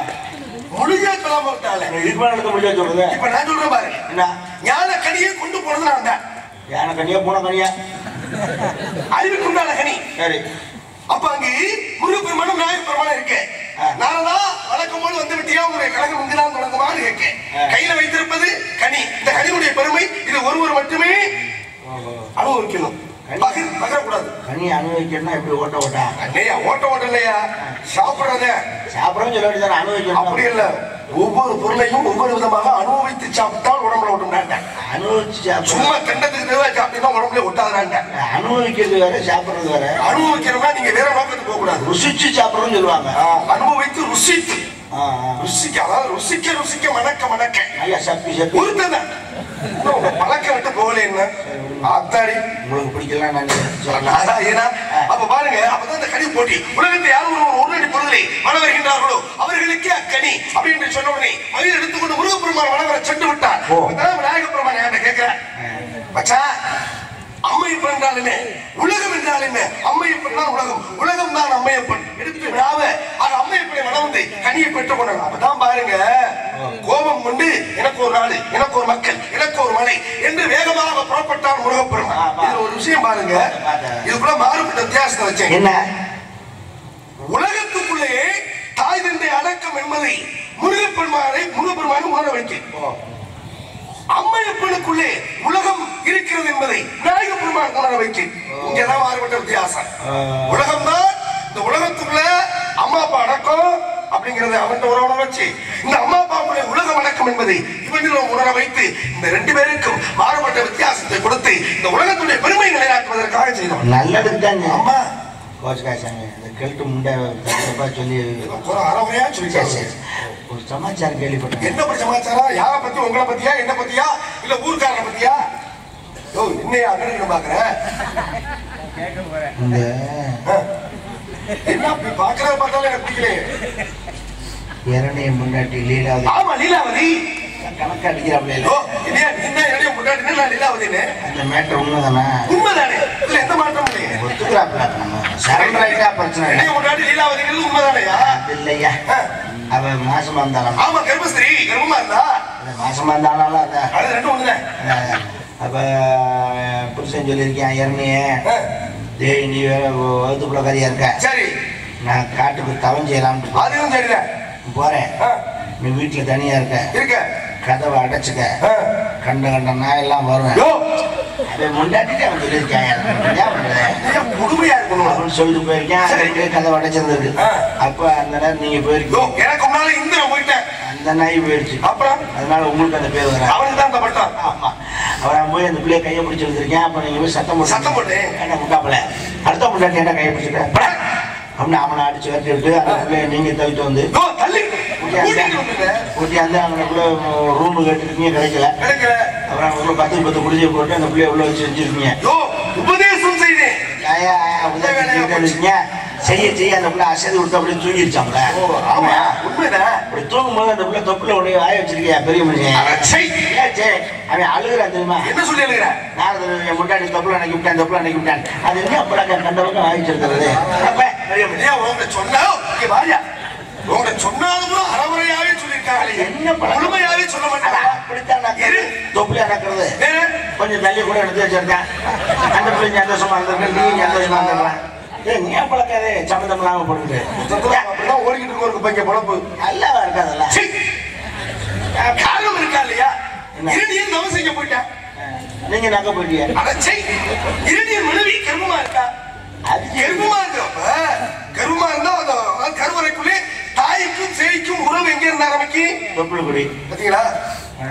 முடிஞ்சா சொல்ல மாட்டாளே இதுக்கு மேல எடுக்க முடியாது சொல்றது. இப்ப நான் சொல்றேன் பாரு என்ன ஞான கனியை கொண்டு போனது நான் தான். யானை கனியா பூனை கனியா அறிவுக்குண்டான கனி. சரி அப்ப அங்கு முருகப்பெருமானும் நாயகப்பெருமானும் இருக்கு. நானதா வழக்கம் போது வந்து விட்டியா உங்களுடைய கழகம் முந்திலாம் தொடங்குமாறு கேட்க கையில வைத்திருப்பது கனி. இந்த கனியுடைய பெருமை இது ஒருவர் மட்டுமே அனுபவிக்கணும். பகிர் பகிரக்கூடாது. கனி அனுபவிக்கணும்னா எப்படி ஓட்ட ஓட்டா இல்லையா ஓட்ட ஓட்ட இல்லையா சாப்பிடுறத சாப்பிடவும் சொல்ல வேண்டியது அனுபவிக்கணும். அப்படி இல்ல ஒவ்வொரு பொருளையும் ஒவ்வொரு விதமாக அனுபவித்து சாப்பிட்டால் உடம்புல ஒட்டும். அனுபவிச்சு சும்மா கண்டத்துக்கு தேவை சாப்பிட்டீங்கன்னா உடம்புல ஒட்டாதாங்க. அனுபவிக்கிறது வேற சாப்பிடுறது வேற. அனுபவிக்கிறோம்னா நீங்க வேற நோக்கத்துக்கு போக கூடாது. ருசிச்சு சாப்பிடணும்னு சொல்லுவாங்க. அனுபவித்து ருசித்து ருசிக்க அதாவது ருசிக்க ருசிக்க மணக்க மணக்க நல்லா சப்பி சப்பி ஒருத்ததான் பழக்க விட்டு போகல என்ன ஆத்தாடி உங்களுக்கு பிடிக்கலாம் நாராயணா. அப்ப பாருங்க அப்பதான் இந்த கனி போட்டி உலகத்தை யாரும் ஒரு உடனடி பொருளை வள வருகின்றார்களோ அவர்களுக்கே அக்கனி அப்படின்னு சொன்ன உடனே மயில் எடுத்துக்கொண்டு முருகப்பெருமான் வளவர சென்று விட்டார். விநாயகப்பெருமான் என்கிட்ட கேட்கிறேன் மச்சா அம்மையப்பன் என்றால் என்ன உலகம் என்றால் என்ன? அம்மையப்பன் தான் உலகம் உலகம் தான் அம்மையப்பன் எடுத்து விடாவ அது அம்மையப்பனை வளர்ந்து கனியை பெற்றுக் கொண்டாங்க. அப்பதான் பாருங்க கோபம் கொண்டு எனக்கு ஒரு நாடு எனக்கு ஒரு மக்கள் எனக்கு ஒரு மலை என்று வேகமாக புறப்பட்டான் முருகப்பெருமான். இதுல ஒரு விஷயம் பாருங்க இதுக்குள்ள மாறுபட்ட வித்தியாசத்தை வச்சேன். என்ன உலகத்துக்குள்ளே தாய் தந்தை அடக்கம் என்பதை முருகப்பெருமானை முருகப்பெருமானை உணர வைக்க அம்மையப்பனுக்குள்ளே உலகம் இருக்கிறது என்பதை விநாயகப்பெருமான் உணர வைக்க இங்கதான் மாறுபட்ட வித்தியாசம். உலகம் தான் இந்த உலகத்துக்குள்ள அம்மா அப்பா அடக்கம் அப்படிங்கறத அவன் உணர வச்சு இந்த அம்மா அப்பாவுடைய உலகம் அடக்கம் என்பதை இவனிடம் உணர வைத்து இந்த ரெண்டு பேருக்கும் மாறுபட்ட வித்தியாசத்தை கொடுத்து இந்த உலகத்துடைய பெருமை நிலைநாட்டுவதற்காக செய்தோம். நல்லதுக்கு தான் அம்மா கோச்சுக்காசாங்க இந்த கெல்ட்டு முண்டை சொல்லி அறமுறையா சொல்லி ஒரு சமாச்சாரம் கேள்விப்பட்டேன். என்ன பத்தி சமாச்சாரம்? யார பத்தி உங்களை பத்தியா என்ன பத்தியா இல்ல ஊர்க்காரனை பத்தியா? ஓ இன்னையா அண்ணன் பாக்குறேன் இந்த என்ன அப்படி பாக்குறத பார்த்தாலும் எனக்கு பிடிக்கல. இரணைய முன்னாடி லீலாவதி. ஆமா லீலாவதி கணக்கு அடிக்கிறாப்ல. இல்லையா நீங்க என்னைய முன்னாடி நான் லீலாவதின்னு அந்த மேட்டர் உண்மைதானே? உண்மைதானே இல்ல எந்த மாற்றமும் இல்லையே. ஒத்துக்கிறாப்ல நம்ம சரண்டர் ஆயிட்டா பிரச்சனை இல்லை. என்னைய முன்னாடி லீலாவதிங்கிறது உண்மைதானையா? இல்லையா அவ மாசமா இருந்தாலும் ஆமா கர்ப்பஸ்திரீ கர்ப்பமா இருந்தா மாசமா இருந்தாலும் அது ரெண்டும் ஒண்ணுதான். அப்ப புருஷன் சொல்லியிருக்கேன் இரணைய டேய் நீ வேற வகுத்துக்குள்ள கறியா இருக்க சரி நான் காட்டுக்கு தவம் செய்யலாம்னு அதுவும் சரிதான் போறேன். நீ வீட்டுல தனியா இருக்க இருக்க கதவை அடைச்சுக்க கண்ட கண்ட நாய் எல்லாம் வருவேன் அவன் முண்டாட்டிட்டு அவன் சொல்லியிருக்கேன் புதுமையா இருக்கணும் அப்படின்னு சொல்லிட்டு போயிருக்கேன். கதவை அடைச்சிருந்தது. அப்ப அந்த நேரம் நீங்க போயிருக்கீங்க எனக்கு முன்னால இந்திரன் போயிட்டேன் அந்த நாய் போயிடுச்சு. அப்புறம் அதனால உங்களுக்கு அந்த பேர் வர அவனுக்கு தான் அந்த பட்டம். ஆமா அவன் போய் அந்த பிள்ளைய கையை பிடிச்சி வச்சிருக்கேன். அப்ப நீங்க போய் சத்தம் போட்டு சத்தம் போட்டு என்ன முட்டாப்பல அடுத்த முட்டாட்டி என்ன கையை பிடிச்சிருக்கேன் அப்படின்னு அவனை அடிச்சு வரட்டி விட்டு அந்த பிள்ளைய நீங்க தவிட்டு வந்து கூட்டியாந்து அவனுக்குள்ள ரூமு கட்டிருக்கீங்க கிடைக்கல. அப்புறம் உள்ள பத்து பத்து குடிசை போட்டு அந்த பிள்ளைய உள்ள வச்சு செஞ்சிருக்கீங்க. உபதேசம் செய்தேன் செய்ய செய்ய அந்த பிள்ளை அசதி கொடுத்து அப்படியே தூங்கிருச்சாங்களே. அப்படி தூங்கும் போது அந்த பிள்ளை தொப்புல உடைய வாய வச்சிருக்கியா பெரிய மனுஷன் அவன் அழுகுறான் தெரியுமா? என்ன சொல்லி அழுகுறேன்? நான் என் முட்டாடி தொப்புல அன்னைக்கு விட்டான் தொப்புல அன்னைக்கு விட்டான் அது என்ன அப்படி கண்டவங்க வாய வச்சிருக்கிறது சொன்னா உங்களை சொன்னாலும் அறமுறையாவே சொல்லியிருக்காங்க. என்ன முழுமையாவே சொல்ல மாட்டாங்க. அப்படித்தான் தொப்புல நடக்கிறது கொஞ்சம் தள்ளி கூட எடுத்து வச்சிருக்கேன். அந்த பிள்ளை சந்தோஷமா இருந்திருக்கேன் நீ சந்தோஷமா இருந்திருக்கலாம். ஏன் பழக்காதே சம்மந்தம் இல்லாம போட்டுக்கிட்டு அப்படிதான் ஓடிக்கிட்டு இருக்கு பையன் பொழப்பு நல்லாவா இருக்காதுல்ல காரணம் இருக்கா இல்லையா? இரணியன் தவம் செய்ய போயிட்டா நீங்க நக்க போயிட்டீங்க. இரணியன் மனைவி கர்மமா இருக்கா? அது கர்மமா இருக்கப்ப கர்மமா இருந்தா அந்த கருவறைக்குள்ளே தாய்க்கும் சேய்க்கும் உறவு எங்க இருந்து ஆரம்பிக்கு? தொப்புள் குடி பாத்தீங்களா?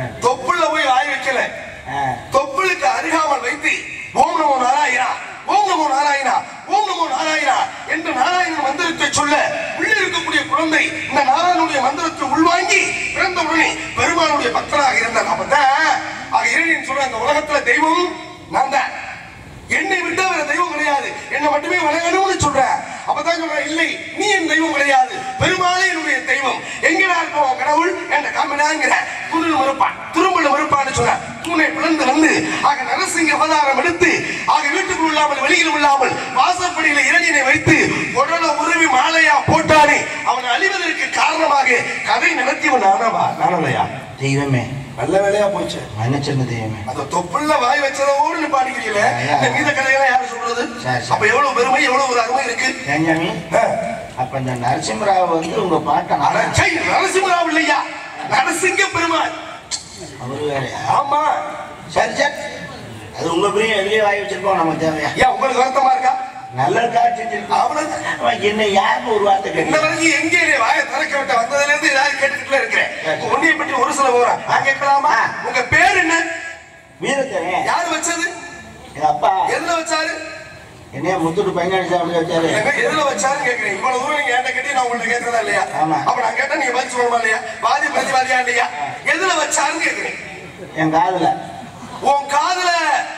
தொப்புள்ள போய் வாய் வைக்கல தொப்புளுக்கு அருகாமல் வைத்து ஓம் நமோ நாராயணா ஓம் நமோ நாராயணா, ஓம் நமோ நாராயணா என்று நாராயணன் மந்திரத்தை சொல்ல உள்ளே இருக்கக்கூடிய குழந்தை இந்த நாராயணனுடைய மந்திரத்தை உள்வாங்கி பிறந்த உடனே பெருமானுடைய பக்தராக இருந்தார். அப்பதான் ஆக இறைவன் சொல்ற அந்த உலகத்துல தெய்வம் நான் தான், என்னை விட்டு வேற தெய்வம் கிடையாது, என்னை மட்டுமே வணங்கணும்னு சொல்ற. அப்பதான் சொல்ற இல்லை நீ என் தெய்வம் கிடையாது, பெருமாளே என்னுடைய தெய்வம், எங்கடா இருப்போம் கடவுள் என்ற காமினாங்கிற துணில் மறுப்பான் திரும்பல மறுப்பான்னு சொன்ன தூணை பிளந்து வந்து ஆக நரசிங்க அவதாரம் எடுத்து ஆக வீட்டுக்குள் இல்லாமல் வெளியிலும் இல்லாமல் வாசற்படியில இறைவனை வைத்து உடல உருவி மாலையா போட்டானே அவனை அழிவதற்கு காரணமாக கதை நடத்தியவன் நானவா நானவையா தெய்வமே நல்ல வேலையா போச்சு. மன்னிச்சிருந்த தெய்வமே. அந்த தொப்புள்ள வாய் வச்சதோடு நீ பாடிக்கிறீங்களே, இந்த மீத கதையெல்லாம் யாரு சொல்றது? அப்ப எவ்வளவு பெருமை எவ்வளவு ஒரு அருமை இருக்கு. ஏஞ்சாமி அப்ப இந்த நரசிம்மராவ் வந்து உங்க பாட்டன் நரசிம்மராவ் இல்லையா, நரசிங்க பெருமாள் அவரு வேற. ஆமா சரி சரி, அது உங்க பெரிய எதுலயே வாய் வச்சிருக்கோம் நமக்கு தேவையா? ஏன் உங்களுக்கு வருத்தமா இருக்கா? நல்ல காட்சி என்ன யாருக்கு ஒரு வார்த்தை என்ன வரைக்கும் எங்கே வாயை திறக்க விட்ட வந்ததுல இருந்து ஏதாவது கேட்டுக்கிட்டு இருக்கிறேன். உன்னைய பற்றி ஒரு சில விவரம் நான் கேட்கலாமா? உங்க பேர் என்ன? வீரத்தேவன். யாரு வச்சது? எங்க அப்பா. எதுல வச்சாரு? என்னைய முத்துட்டு பையனாடி சாப்பிட்டு வச்சாரு. எதுல வச்சாரு கேக்குறேன். இவ்வளவு தூரம் நீங்க என்கிட்ட கேட்டி நான் உங்கள்ட்ட கேட்கறதா இல்லையா? அப்ப நான் கேட்டா நீங்க பதில் சொல்லணுமா இல்லையா? வாதி பிரதிவாதியா இல்லையா? எதுல வச்சாருன்னு கேக்குறேன். என் காதுல. உன் காதுல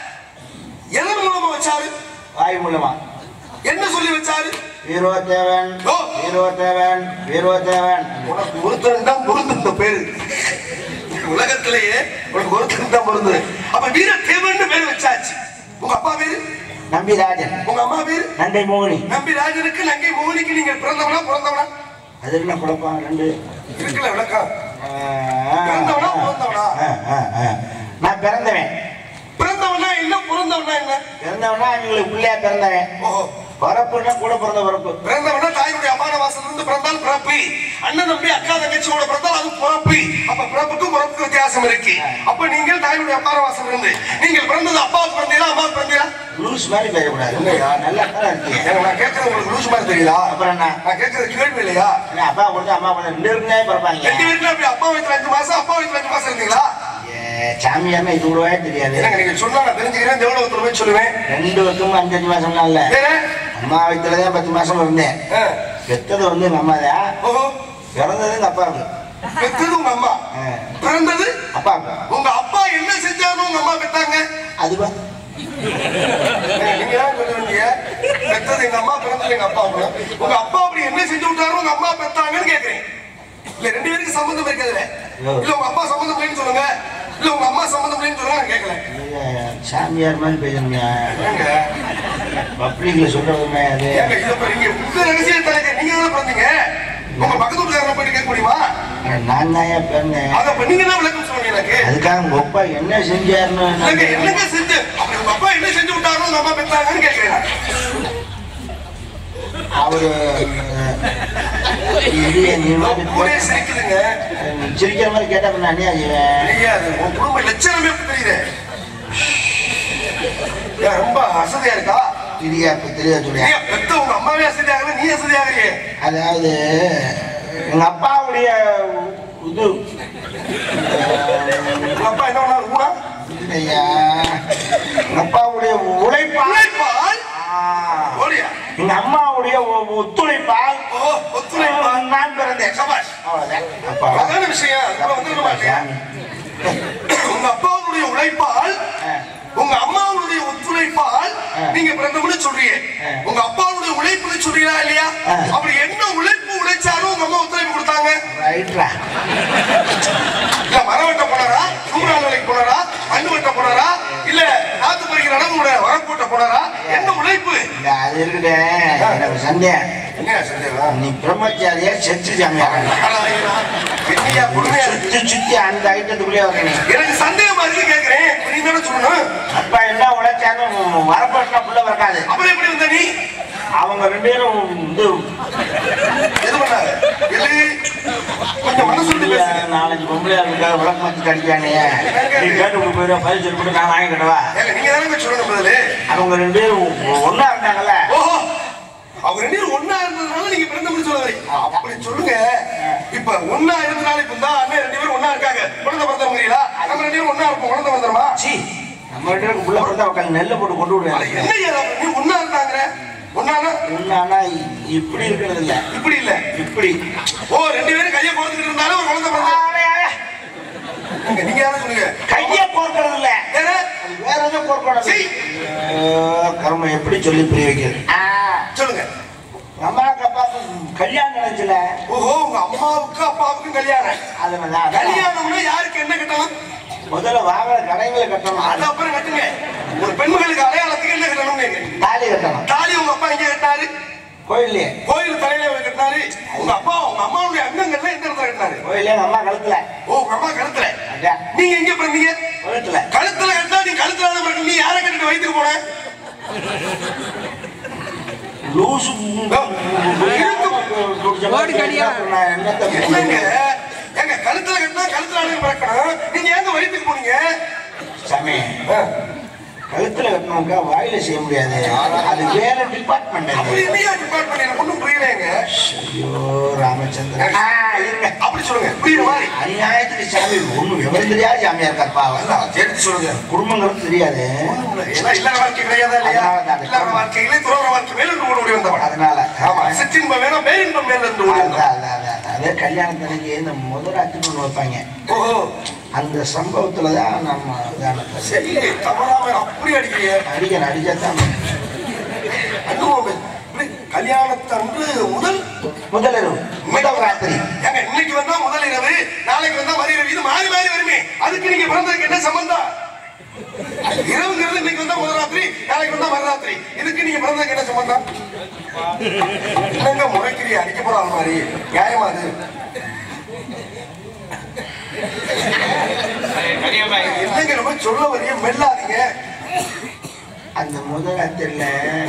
எதன் மூலமா வச்சாரு? வாய் மூலமா. என்ன சொல்லி வச்சாரு? வீரத்தேவன் வீரத்தேவன் வீரத்தேவன். உனக்கு ஒருத்தன் தான் பொருந்த பேரு உலகத்திலேயே, உனக்கு ஒருத்தன் தான் பொருந்து. அப்ப வீரத்தேவன் பேர் வச்சாச்சு. உங்க அப்பா பேரு நம்பிராஜன், உங்க அம்மா பேரு நங்கை மோகினி. நம்பிராஜனுக்கு நங்கை மோகினிக்கு நீங்க பிறந்தவனா பிறந்தவனா? அது என்ன குழப்பம்? ரெண்டு இருக்குல்ல விளக்கம். பிறந்தவனா பிறந்தவனா? நான் பிறந்தவன். பிறந்தவனா என்ன பிறந்தவனா என்ன? பிறந்தவனா எங்களுக்கு பிள்ளையா பிறந்தவன். ஓஹோ. பிறப்புன்னா கூட பிறந்த பிறப்பு. பிறந்தவனா தாயுடைய அபான வாசல் இருந்து பிறந்தால் பிறப்பு, அண்ணன் தம்பி அக்கா தங்கச்சியோட பிறந்தால் அது பிறப்பு. அப்ப பிறப்புக்கும் பிறப்புக்கு வித்தியாசம் இருக்கு. அப்ப நீங்கள் தாயுடைய அபான வாசல் இருந்து நீங்கள் பிறந்தது அப்பாவுக்கு பிறந்தீங்களா அம்மாவுக்கு பிறந்தீங்களா? லூஸ் மாதிரி பேசக்கூடாது. நல்லா இருக்கீங்க. நான் கேட்கறது உங்களுக்கு லூஸ் மாதிரி தெரியல. அப்புறம் என்ன? நான் கேட்கறது கேள்வி இல்லையா? அப்பா கொடுத்து அம்மா கொடுத்து ரெண்டு பேருக்குமே பிறப்பாங்க. ரெண்டு பேருக்குமே அப்படி அப்பா வயசுல அஞ்சு மாசம் அப்பா வயசுல அஞ்சு மாசம் இருந்தீங்களா? சாமியார்னா இது கூடவே தெரியாது. நீங்க சொன்னா நான் தெரிஞ்சுக்கிறேன். தேவலோகத்துல போய் சொல்லுவேன். ரெண்டு வருஷமும் அஞ்சு அஞ்சு மாசம்லாம் இல்ல, அம்மா வயிற்றுலதான் பத்து மாசம் இருந்தேன். பெத்தது வந்து எங்க அம்மா தான். பிறந்தது எங்க அப்பாவுக்கு. பெத்தது உங்க அம்மா, பிறந்தது அப்பாவுக்கு. உங்க அப்பா என்ன செஞ்சாலும் உங்க அம்மா பெத்தாங்க. அதுவா நீங்க தான் சொல்லுவீங்க. பெத்தது எங்க அம்மா, பிறந்தது எங்க அப்பா. உங்க அப்பா அப்படி என்ன செஞ்சு விட்டாரும் உங்க அம்மா பெத்தாங்கன்னு கேக்குறேன். இல்ல ரெண்டு பேருக்கு சம்பந்தம் இருக்கிறதுல இல்ல உங்க அப்பா சம்பந்தம் இல்லைன்னு சொல்லுங்க, இல்ல உங்க அம்மா சம்பந்தம் இல்லைன்னு சொல்லுங்க. நான் கேட்கல. சாமியார் மாதிரி பேசணுங்க. பப்ளிக்ல சொல்றதுமே அது. நீங்க உங்க ரகசியத்தை நீங்க தானே பிறந்தீங்க. உங்க பக்கத்து வீட்டுக்காரங்க போயிட்டு கேட்க முடியுமா? நான் தான் பிறந்தேன். அத நீங்க தான் விளக்கம் சொல்லுங்க எனக்கு. அதுக்காக உங்க அப்பா என்ன செஞ்சாருன்னு என்னங்க செஞ்சு அப்படி உங்க அப்பா என்ன செஞ்சு விட்டாரோ உங்க அம்மா பெற்றாங்கன்னு கேட்கிறேன். அவரு சிரிக்குதுங்க. சிரிக்கிற மாதிரி கேட்டா நானே தெரியாது. உன் குடும்ப லட்சணமே தெரியுது. ரொம்ப அசதியா இருக்கா? தெரியா தெரியாது சொல்லியா? பெத்த உங்க அம்மாவே அசதியாகல, நீ அசதியாகலையே. அதாவது எங்க அப்பாவுடைய இது உங்க அப்பா என்ன பண்ணாரு? ஊடா இல்லையா, எங்க அப்பாவுடைய உழைப்பால் உழைப்பால் எங்க அம்மாவுடைய ஒத்துழைப்பால் ஒத்துழைப்பால் நான் பிறந்தேன். சபாஷ். அவ்வளவுதான் விஷயம். உங்க அப்பாவுடைய உழைப்பால் உங்க அம்மாவுடைய ஒத்துழைப்பால் நீங்க பிறந்தவன்னு சொல்றீங்க. உங்க அப்பாவுடைய உழைப்புன்னு சொல்றீங்களா இல்லையா? அப்படி என்ன உழைப்பு உழைச்சாலும் உங்க அம்மா ஒத்துழைப்பு கொடுத்தாங்க. இல்ல மரம் வெட்ட போனாரா, சூறால் வேலைக்கு போனாரா, மண்ணு வெட்ட போனாரா, இல்ல காத்து பறிக்கிற அளவு வரக்கூட்ட போனாரா? என்ன உழைப்பு? அது இருக்குதே எனக்கு சந்தேகம். என்ன சந்தேகம்? நீ பிரம்மச்சாரியா செத்து சாமியார் சுத்தி சுத்தி அந்த ஐட்டத்துக்குள்ளே வரேன். எனக்கு சந்தேகமா இருக்கு கேட்கிறேன். நீ தானே சொல்லணும். அப்பா என்ன உழைச்சாலும் வரப்பட்டா புள்ள வரக்காது. அப்புறம் எப்படி வந்த நீ? அவங்க ரெண்டு பேரும் இது எது பண்ணாங்க? கொஞ்சம் மனசு நாலஞ்சு பொம்பளை விளக்கு மாத்தி கடிக்கானே நீ கேட்டு போயிடுவா பதில் சொல்லி நான் வாங்கிக்கிட்டவா? நீங்க தானே சொல்லணும் பதில். அவங்க ரெண்டு பேரும் ஒன்னா இருந்தாங்கல்ல. ஓஹோ, அவங்க ரெண்டு பேரும் ஒன்னா இருந்ததுனால நீங்க பிறந்தபடி சொல்ல வரீங்க. அப்படி சொல்லுங்க. இப்ப ஒன்னா இருந்தனால இப்ப தான் அண்ணன் ரெண்டு பேரும் ஒன்னா இருக்காங்க. குழந்தை பிறந்தவங்களா? நம்ம ரெண்டு பேரும் ஒன்னா இருப்போம். குழந்தை வந்துருமா? சி நம்ம ரெண்டு பேருக்கு புள்ள பிறந்தா உட்காந்து நெல்லை போட்டு கொண்டு விடுவாங்க. என்ன நீ ஒன்னா இருந்தாங்க ஒன்னானா ஒன்னானா இப்படி இருக்கிறது இல்ல இப்படி இல்ல இப்படி ஓ ரெண்டு பேரும் கையை கோர்த்துக்கிட்டு இருந்தாலும் ஒரு குழந்தை பிறந்தா நீங்க யாரும் சொல்லுங்க கையை கோர்க்கிறது இல்ல வேற எதுவும் கோர்க்கணும் கர்மம் எப்படி சொல்லி புரிய வைக்கிறது சொல்லுங்க அம்மாவுக்கு அப்பாவுக்கும் கல்யாணம் நினைச்சல ஓஹோ உங்க அம்மாவுக்கு அப்பாவுக்கும் கல்யாணம் அதனால கல்யாணம்னா யாருக்கு என்ன கட்டணும் முதல்ல வாங்குற கடைகளை கட்டணும் அது அப்புறம் கட்டுங்க ஒரு பெண்மகளுக்கு அடையாளத்துக்கு என்ன கட்டணும் தாலி கட்டணும் தாலி உங்க அப்பா எங்க கட்டினாரு கோயிலே கோயில் தலையில கட்டினாரு உங்க அப்பா உங்க அம்மாவுடைய அங்கங்கள்ல எந்த இடத்துல கட்டினாரு கோயிலே அம்மா கழுத்துல ஓ உங்க அம்மா கழுத்துல நீங்க எங்க பிறந்தீங்க கழுத்துல கழுத்துல கட்டினா நீ கழுத்துல பிறகு நீ யாரை கட்டிட்டு வயிற்றுக்கு போன லூசு எங்க கழுத்துல கட்டினா கழுத்துல பிறக்கணும் நீங்க எங்க வயிற்றுக்கு போனீங்க சாமி கழுத்துல கட்டணும்க்கா வாயில செய்ய முடியாது அது வேற டிபார்ட்மெண்ட் டிபார்ட்மெண்ட் எனக்கு ஒன்றும் புரியலைங்க ஐயோ ராமச்சந்திரன் அப்படி சொல்லுங்க புரியுற மாதிரி அநியாயத்துக்கு சாமி ஒண்ணும் விவரம் தெரியாது சாமியா இருக்காப்பா சேர்த்து சொல்லுங்க குடும்பங்களும் தெரியாது ஏன்னா இல்லாத வாழ்க்கை கிடையாதா இல்லையா இல்லாத வாழ்க்கையிலே துறவர வாழ்க்கை மேல இருந்து ஓடி வந்தவன் அதனால ஆமா சிற்றின்பம் வேணும் பேரின்பம் மேல இருந்து ஓடி அதே கல்யாணத்தன்னைக்கு இந்த முதலாட்சின்னு ஒண்ணு வைப்பாங்க ஓஹோ அந்த சம்பவத்துலதான் நம்ம சரி தவறாம அப்படி அடிக்கிறீங்க அடிக்க அடிச்சாதான் கல்யாணத்தன்று முதல் முதல் இரவு முதல் ராத்திரி ஏங்க இன்னைக்கு வந்தா முதல் இரவு நாளைக்கு வந்தா மறு இரவு இது மாறி மாறி வருமே அதுக்கு நீங்க பிறந்ததுக்கு என்ன சம்பந்தம் இரவுங்கிறது இன்னைக்கு வந்தா முதல் ராத்திரி நாளைக்கு வந்தா மறு ராத்திரி இதுக்கு நீங்க பிறந்ததுக்கு என்ன சம்பந்தம் என்னங்க முறைக்கிறிய அடிக்க போறாங்க மாதிரி நியாயமா அது என்னங்க ரொம்ப சொல்ல வரைய மெல்லாதீங்க அந்த முதல் ராத்திரில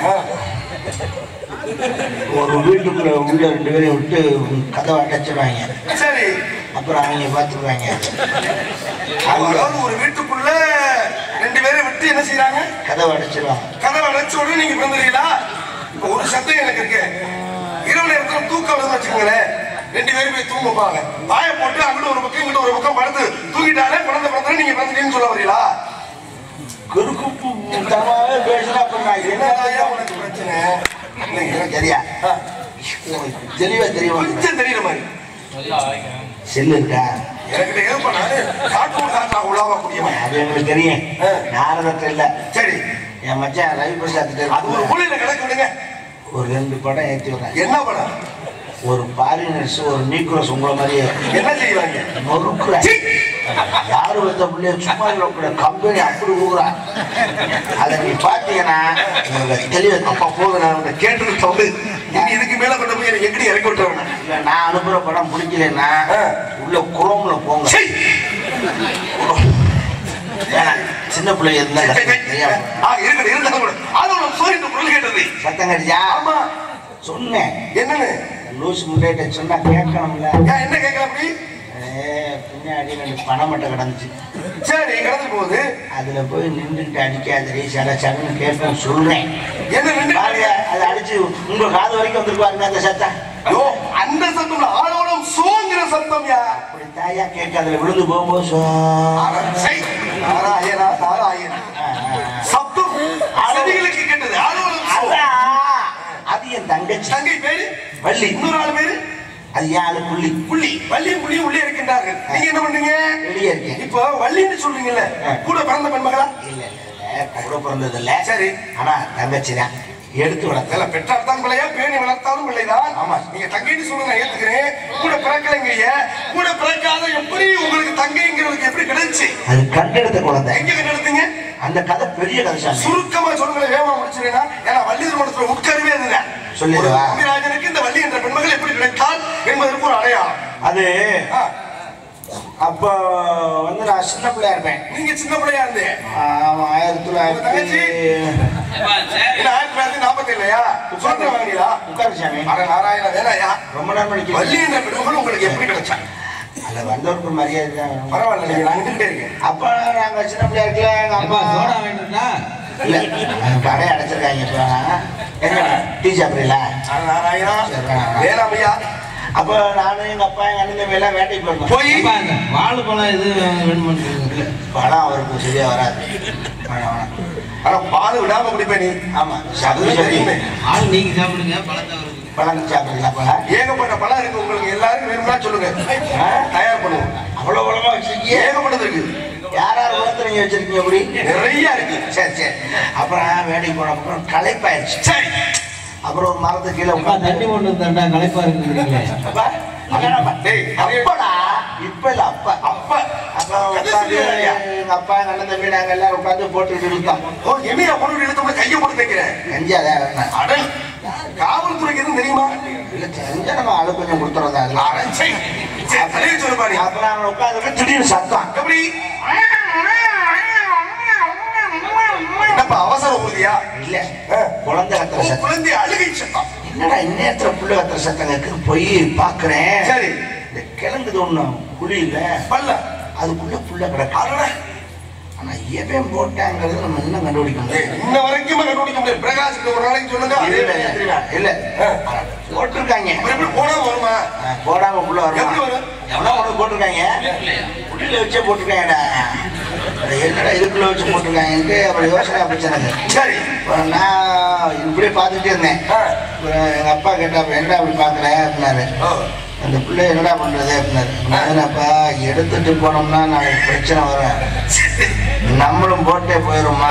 ஒரு வீட்டுக்குள்ள உள்ள ரெண்டு பேரையும் விட்டு கதவை அடைச்சிடுவாங்க சரி அப்புறம் அவங்க பார்த்துருவாங்க அதாவது ஒரு வீட்டுக்குள்ள ரெண்டு பேரை விட்டு என்ன செய்யறாங்க கதவை அடைச்சிடுவாங்க கதவை அடைச்ச உடனே நீங்க பிறந்தீங்களா இப்ப ஒரு சத்தம் எனக்கு இருக்கு இரவு நேரத்துல தூக்கம் வருதுன்னு வச்சுக்கோங்களேன் ரெண்டு பேரும் போய் தூங்குவாங்க வாய போட்டு அங்கிட்ட ஒரு பக்கம் இங்கிட்ட ஒரு பக்கம் படுத்து தூங்கிட்டாலே குழந்தை பிறந்த நீங்க பிறந்தீங்கன்னு சொல்ல வரீங்களா குறுக்கு தரமாவே பேசினா என்னதாயா உனக்கு பிரச்சனை சரியா தெளிவா தெரியும் கொஞ்சம் தெரியற மாதிரி செல்லு இருக்கா எனக்கு எது பண்ணாரு காட்டூர் காட்டா உலாவ முடியுமா அது எங்களுக்கு தெரியும் நாரதத்தில் இல்ல சரி என் மச்சான் ரவி பிரசாத் அது ஒரு மூலையில கிடக்கு விடுங்க ஒரு ரெண்டு படம் ஏற்றி விடுறேன் என்ன படம் ஒரு பாரினர்ஸ் ஒரு நீக்குரஸ் உங்களை மாதிரியே என்ன செய்வாங்க நொறுக்குற யாரு வந்த பிள்ளைய சும்மா கூட கம்பெனி அப்படி ஊக்குறா அதை நீ பாத்தீங்கன்னா உங்களுக்கு தெளிவா அப்பா போதும் நான் உங்களை கேட்டு சொல்லு இதுக்கு மேல கொண்டு போய் எனக்கு எப்படி இறக்கி விட்டுறேன் இல்ல நான் அனுப்புற படம் பிடிக்கலன்னா உள்ள குரோம்ல போங்க சின்ன பிள்ளை இருந்தா இருக்கு இருந்தாலும் கூட அதோட சோரிட்டு பொருள் கேட்டது சத்தம் கடிச்சா ஆமா சொன்னேன் என்னன்னு லூஸ் முன்னாடி சொன்னா கேட்கணும்ல என்ன கேட்கல அப்படி பின்னாடி ரெண்டு பணம் மட்டும் கிடந்துச்சு சரி கிடந்து போகுது அதுல போய் நின்றுட்டு அடிக்காதே சட சடன்னு கேட்கணும் சொல்றேன் என்ன நின்று அதை அடிச்சு உங்க காது வரைக்கும் வந்துருப்பாருங்க அந்த சத்தம் அந்த சத்தம் ஆளோடம் சோங்கிற சத்தம் யா அப்படி தாயா கேட்க அதுல விழுந்து போகும்போது சோ நாராயணா நாராயணா சத்தம் அழகிகளுக்கு கேட்டது ஆளோடம் அது என் தங்கச்சி தங்கை பேரு வள்ளி இன்னொரு ஆள் பேரு அது யாரு புள்ளி புள்ளி வள்ளி புள்ளி உள்ளே இருக்கின்றார்கள் நீங்க என்ன பண்றீங்க வெளியே இருக்கேன் இப்போ வள்ளின்னு சொல்றீங்கல்ல கூட பிறந்த பெண்மகளா இல்ல இல்ல கூட பிறந்தது இல்ல சரி ஆனா தங்கச்சி தான் எடுத்து வளர்த்தல பெற்றால் தான் பிள்ளையா பேணி வளர்த்தாலும் பிள்ளைதான் ஆமா நீங்க தங்கைன்னு சொல்ல நான் ஏத்துக்கிறேன் கூட பிறக்கலைங்க கூட பிறக்காத எப்படி உங்களுக்கு தங்கைங்கிறதுக்கு எப்படி கிடைச்சு அது கண்டெடுத்த குழந்தை எங்க கண்டெடுத்தீங்க அந்த கதை பெரிய கதை சுருக்கமா சொல்லுங்களேன் வேகமா முடிச்சிருக்கா ஏன்னா வள்ளி திருமணத்துல உட்கருவே இதுதான் சொல்லிடுவா ராஜனுக்கு இந்த வள்ளி என்ற பெண்மகள் எப்படி கிடைத்தால் என்பதற்கு ஒரு அடையாளம் அது அப்ப வந்து நான் சின்ன பிள்ளையா இருப்பேன் நீங்க சின்ன பிள்ளையா இருந்தேன் ஆயிரத்தி தொள்ளாயிரத்தி ஆயிரத்தி தொள்ளாயிரத்தி நாற்பத்தி இல்லையா சுதந்திரம் வாங்கினீங்களா உட்காரு சாமி நாராயண வேலையா ரொம்ப நேரம் படிக்க வள்ளி என்ற பெண்மகள் உங்களுக்கு எப்படி கிடைச்சா அதுல வந்தவருக்கு மரியாதை தான் பரவாயில்ல நீங்க நாங்கிட்டே இருக்கேன் அப்ப நாங்க சின்ன பிள்ளையா இருக்கல எங்க அம்மா சோடா வேண்டும்னா இல்ல கடை அடைச்சிருக்காங்க இப்ப டீ சாப்பிடல நாராயணா வேளாமையா அப்ப நானும் எங்க அப்பா எங்க அண்ணன் எல்லாம் வேட்டைக்கு போயிருந்தோம் போய் வாழைப்பழம் இது வேணுமான்னு பழம் அவருக்கு சரியா வராது பழம் ஆனா பால் விடாம குடிப்பேன் நீ. ஆமா சாப்பிடுங்க. ஆள் நீங்க சாப்பிடுங்க பழத்தை வருது. பழம் சாப்பிடுங்களா? பழம் ஏகப்பட்ட பழம் இருக்கு. உங்களுக்கு எல்லாருக்கும் வேணும்னா சொல்லுங்க, தயார் பண்ணுவோம். அவ்வளவு பழமா வச்சிருக்கீங்க? ஏகப்பட்டது இருக்கு. யாராவது வளர்த்துறீங்க வச்சிருக்கீங்க? அப்படி நிறைய இருக்கு. சரி சரி. அப்புறம் வேலைக்கு போன அப்புறம் களைப்பாயிருச்சு. சரி. அப்புறம் ஒரு மரத்து கீழே அப்பா தண்ணி கொண்டு தண்டா களைப்பா இருக்குறீங்களே. அப்பா டேய், அப்படா இப்ப இல்ல அப்பா அப்பா அப்பா உட்காந்து எங்க அப்பா எங்க அண்ணன் தம்பி நாங்க எல்லாரும் உட்காந்து போட்டு இழுத்தோம். ஓ, என்னையா பொருள் எடுத்தோம்னா கையை போட்டு தைக்கிறேன். கஞ்சியாதே அடல் காவல்துறைக்கு எதுவும் தெரியுமா? இல்ல தெரிஞ்சா நம்ம ஆளு கொஞ்சம் கொடுத்துறதா. அரைச்சை தலையை சொல்லுப்பா நீ. அப்புறம் அவங்க உட்காந்து திடீர்னு சத்தம். எப்படி? என்னப்பா அவசரம் ஊதியா? இல்ல குழந்தை கத்துற சத்தம். குழந்தை அழுகை சத்தம். என்னடா இந்நேரத்துல புள்ள கத்துற சத்தம் கேக்குது. போய் பாக்குறேன். சரி. இந்த கிழங்குது ஒண்ணு குழி இல்ல பல்ல அதுக்குள்ள புள்ள கிடக்கு. அடடா, ஆனா எவன் போட்டாங்கிறது நம்ம இன்னும் கண்டுபிடிக்க முடியாது. இன்ன வரைக்கும் கண்டுபிடிக்க முடியாது. பிரகாஷுக்கு ஒரு நாளைக்கு சொல்லுங்க. இல்ல இல்ல போட்டிருக்காங்க. அப்புறம் எப்படி போடாம வருமா? போடாம புள்ள எப்படி வரும். வரும்? எவனா உனக்கு போட்டிருக்காங்க. புள்ளில வச்சே போட்டிருக்காங்கடா. என்னடா இதுக்குள்ள வச்சு போட்டிருக்காங்கன்ட்டு அப்புறம் யோசனை பிரச்சனை. சரி. நான் இப்படியே பார்த்துட்டே இருந்தேன். எங்க அப்பா கேட்டா என்னடா அப்படி பாக்குற அப்படின்னாரு. அந்த பிள்ளை என்னடா பண்றது அப்படின்னாரு. என்னப்பா எடுத்துட்டு போனோம்னா நாளைக்கு பிரச்சனை வரும், நம்மளும் போட்டே போயிருமா,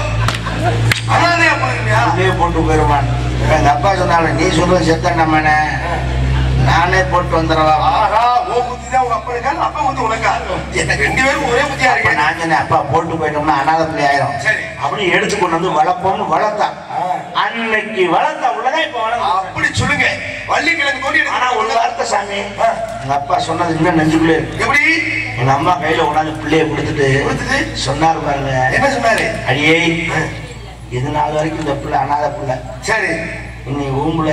அனாதையா போயிருக்கியா? அப்படியே போட்டு போயிருமான். எங்க அப்பா சொன்னாலும் நீ சொல்றது செத்தன் நம்மனே, நானே போட்டு வந்துடலாம். ஆஹா, ஓ புத்தி தான் உங்க அப்பா இருக்கா, அப்பா புத்தி உனக்கா? ரெண்டு பேரும் ஒரே புத்தியா இருக்கு. நான் சொன்னேன் அப்பா போட்டு போயிட்டோம்னா அனாதை பிள்ளை ஆயிரும். சரி. அப்படின்னு எடுத்து கொண்டு வந்து வளர்ப்போம்னு வளர்த்தான். அன்னைக்கு வளர்த்த உள்ளதான் இப்ப வளர்ந்து. அப்படி சொல்லுங்க. வள்ளிக்கிழங்கு தோண்டி ஆனா ஒரு வார்த்தை சாமி, எங்க அப்பா சொன்னது இன்னும் நெஞ்சுக்குள்ளே இருக்கு. எப்படி? எங்க அம்மா கையில உணர்ந்து பிள்ளைய கொடுத்துட்டு கொடுத்துட்டு சொன்னாரு பாருங்க. என்ன சொன்னாரு? அடியே இது நாள் வரைக்கும் இந்த பிள்ளை அனாதை பிள்ளை. சரி. இன்னி ஊம்புல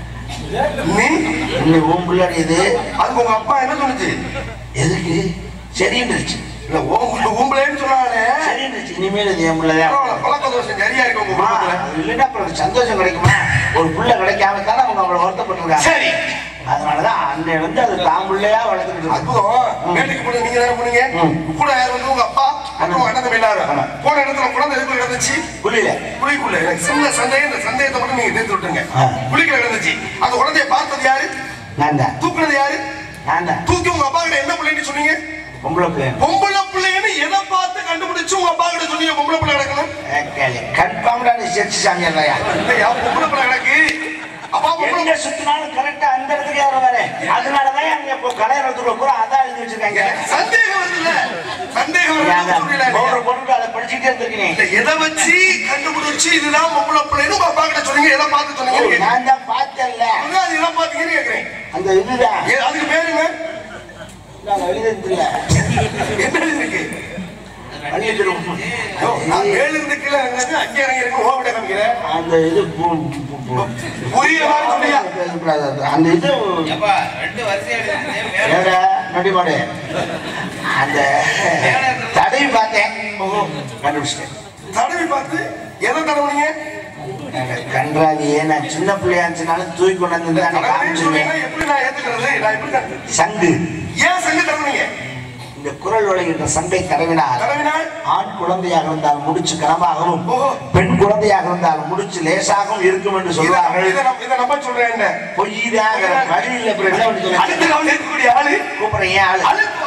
நீ இன்னி ஊம்புல இது அதுக்கு உங்க அப்பா என்ன சொன்னுச்சு? எதுக்கு சரின்னுச்சு. இல்ல ஊம்புலன்னு சொன்னாலே சரின்னுச்சு. இனிமேல் இது என் பிள்ளைதான். பழக்க தோஷம் சரியா இருக்கு உங்க குடும்பத்துல. இல்லைன்னா அப்புறம் சந்தோஷம் கிடைக்குமா? ஒரு புள்ள கிடைக்காம தானே அவங்க அவங்களை வருத்தப்பட்டிருக்காங்க. சரி. அதனாலதான் அன்னை வந்து அது தான் பிள்ளையா வளர்த்துக்கிட்டு. அற்புதம். வேட்டைக்கு போனது நீங்க தானே போனீங்க. கூட யார் வந்து உங்க அப்பா அப்புறம் அண்ணன் தம்பி எல்லாரும் போன இடத்துல குழந்தை எதுக்குள்ள கிடந்துச்சு? புரியல. குழிக்குள்ள. எனக்கு சின்ன சந்தேகம், இந்த சந்தேகத்தை மட்டும் நீங்க தீர்த்து விட்டுருங்க. ஆ. குழிக்குள்ள கிடந்துச்சு. அந்த குழந்தைய பார்த்தது யாரு? நான் தான் தூக்குனது யாரு? நான் தான் தூக்கி உங்க அப்பா கிட்ட என்ன பிள்ளைன்னு சொன்னீங்க? பொம்பளை பிள்ளை. பொம்பளை பிள்ளைன்னு எதை பார்த்து கண்டுபிடிச்சு உங்க அப்பா கிட்ட சொன்னீங்க பொம்பளை பிள்ளை கிடக்கணும்? கன்ஃபார்ம்டா நீ சேர்த்து சாமி இல்லையா? இல்லையா, பொம்பளை பிள்ளை கிடக்கு. அப்பா பொம்பளை எங்க சுத்தினாலும் கரெக்டா அந்த இடத்துக்கு யாரும் வர. அதனாலதான் அங்க இப்போ கலையறதுக்குள்ள கூட அதான் எழுதி வச்சிருக்காங்க. சந்தேகம் வருதுல்ல? சந்தேகம் வருது சொல்றீங்களா? பவுடர் போட்டு அதை படிச்சுட்டே இருந்திருக்கீங்க. எதை வச்சு கண்டுபிடிச்சு இதுதான் பொம்பளை பிள்ளைன்னு உங்க அப்பா கிட்ட சொன்னீங்க? எதை பார்த்து சொன்னீங்க? நான் தான் பார்த்தேன்ல. அது எதை பார்த்தீங்கன்னு கேக்குறேன். அந்த இதுதான் ஏ, அதுக்கு பேருங்க நான் எழுதிருக்கல. என்ன இருக்கு? எழுதிரும். யோ, நான் மேல இருந்து கீழே இறங்குறது அங்கே இறங்கி இருக்கு. ஓவிட காமிக்கிறேன். அந்த இது பு- பு- பு- புரியுற மாதிரி சொல்லியா? அந்த இது அப்பா ரெண்டு வரிசையா எடுத்து ஏடா, நொடிமாடு. அந்த தடவி பார்த்தேன், கண்டுபிடிச்சிட்டேன். தடவி பார்த்து எதை தடவுனீங்க? கன்றாவியே, நான் சின்ன பிள்ளையா இருந்துச்சுனாலும் தூக்கி கொண்டு வந்து தடவுனீங்கன்னு காமிச்சிருவேன். சொன்னீங்கன்னா எப்படி நான் ஏத்துக்கிறது? நான் எப்படி நான் சங்கு, ஏன் சங்கு தடவுனீங்க? இந்த குரல் வளைகின்ற சங்கை தடவினால் தடவினால் ஆண் குழந்தையாக இருந்தால் முடிச்சு கனமாகவும், ஓஹோ. பெண் குழந்தையாக இருந்தால் முடிச்சு லேசாகவும் இருக்கும் என்று சொல்வார்கள். இதை நம்ப- இதை நம்ப சொல்றேன். என்ன பொய்தான் வழி இல்லை. அடுத்து கவலை இருக்கக்கூடிய ஆளு கூப்பிடுறேன், ஏன் ஆளு அழு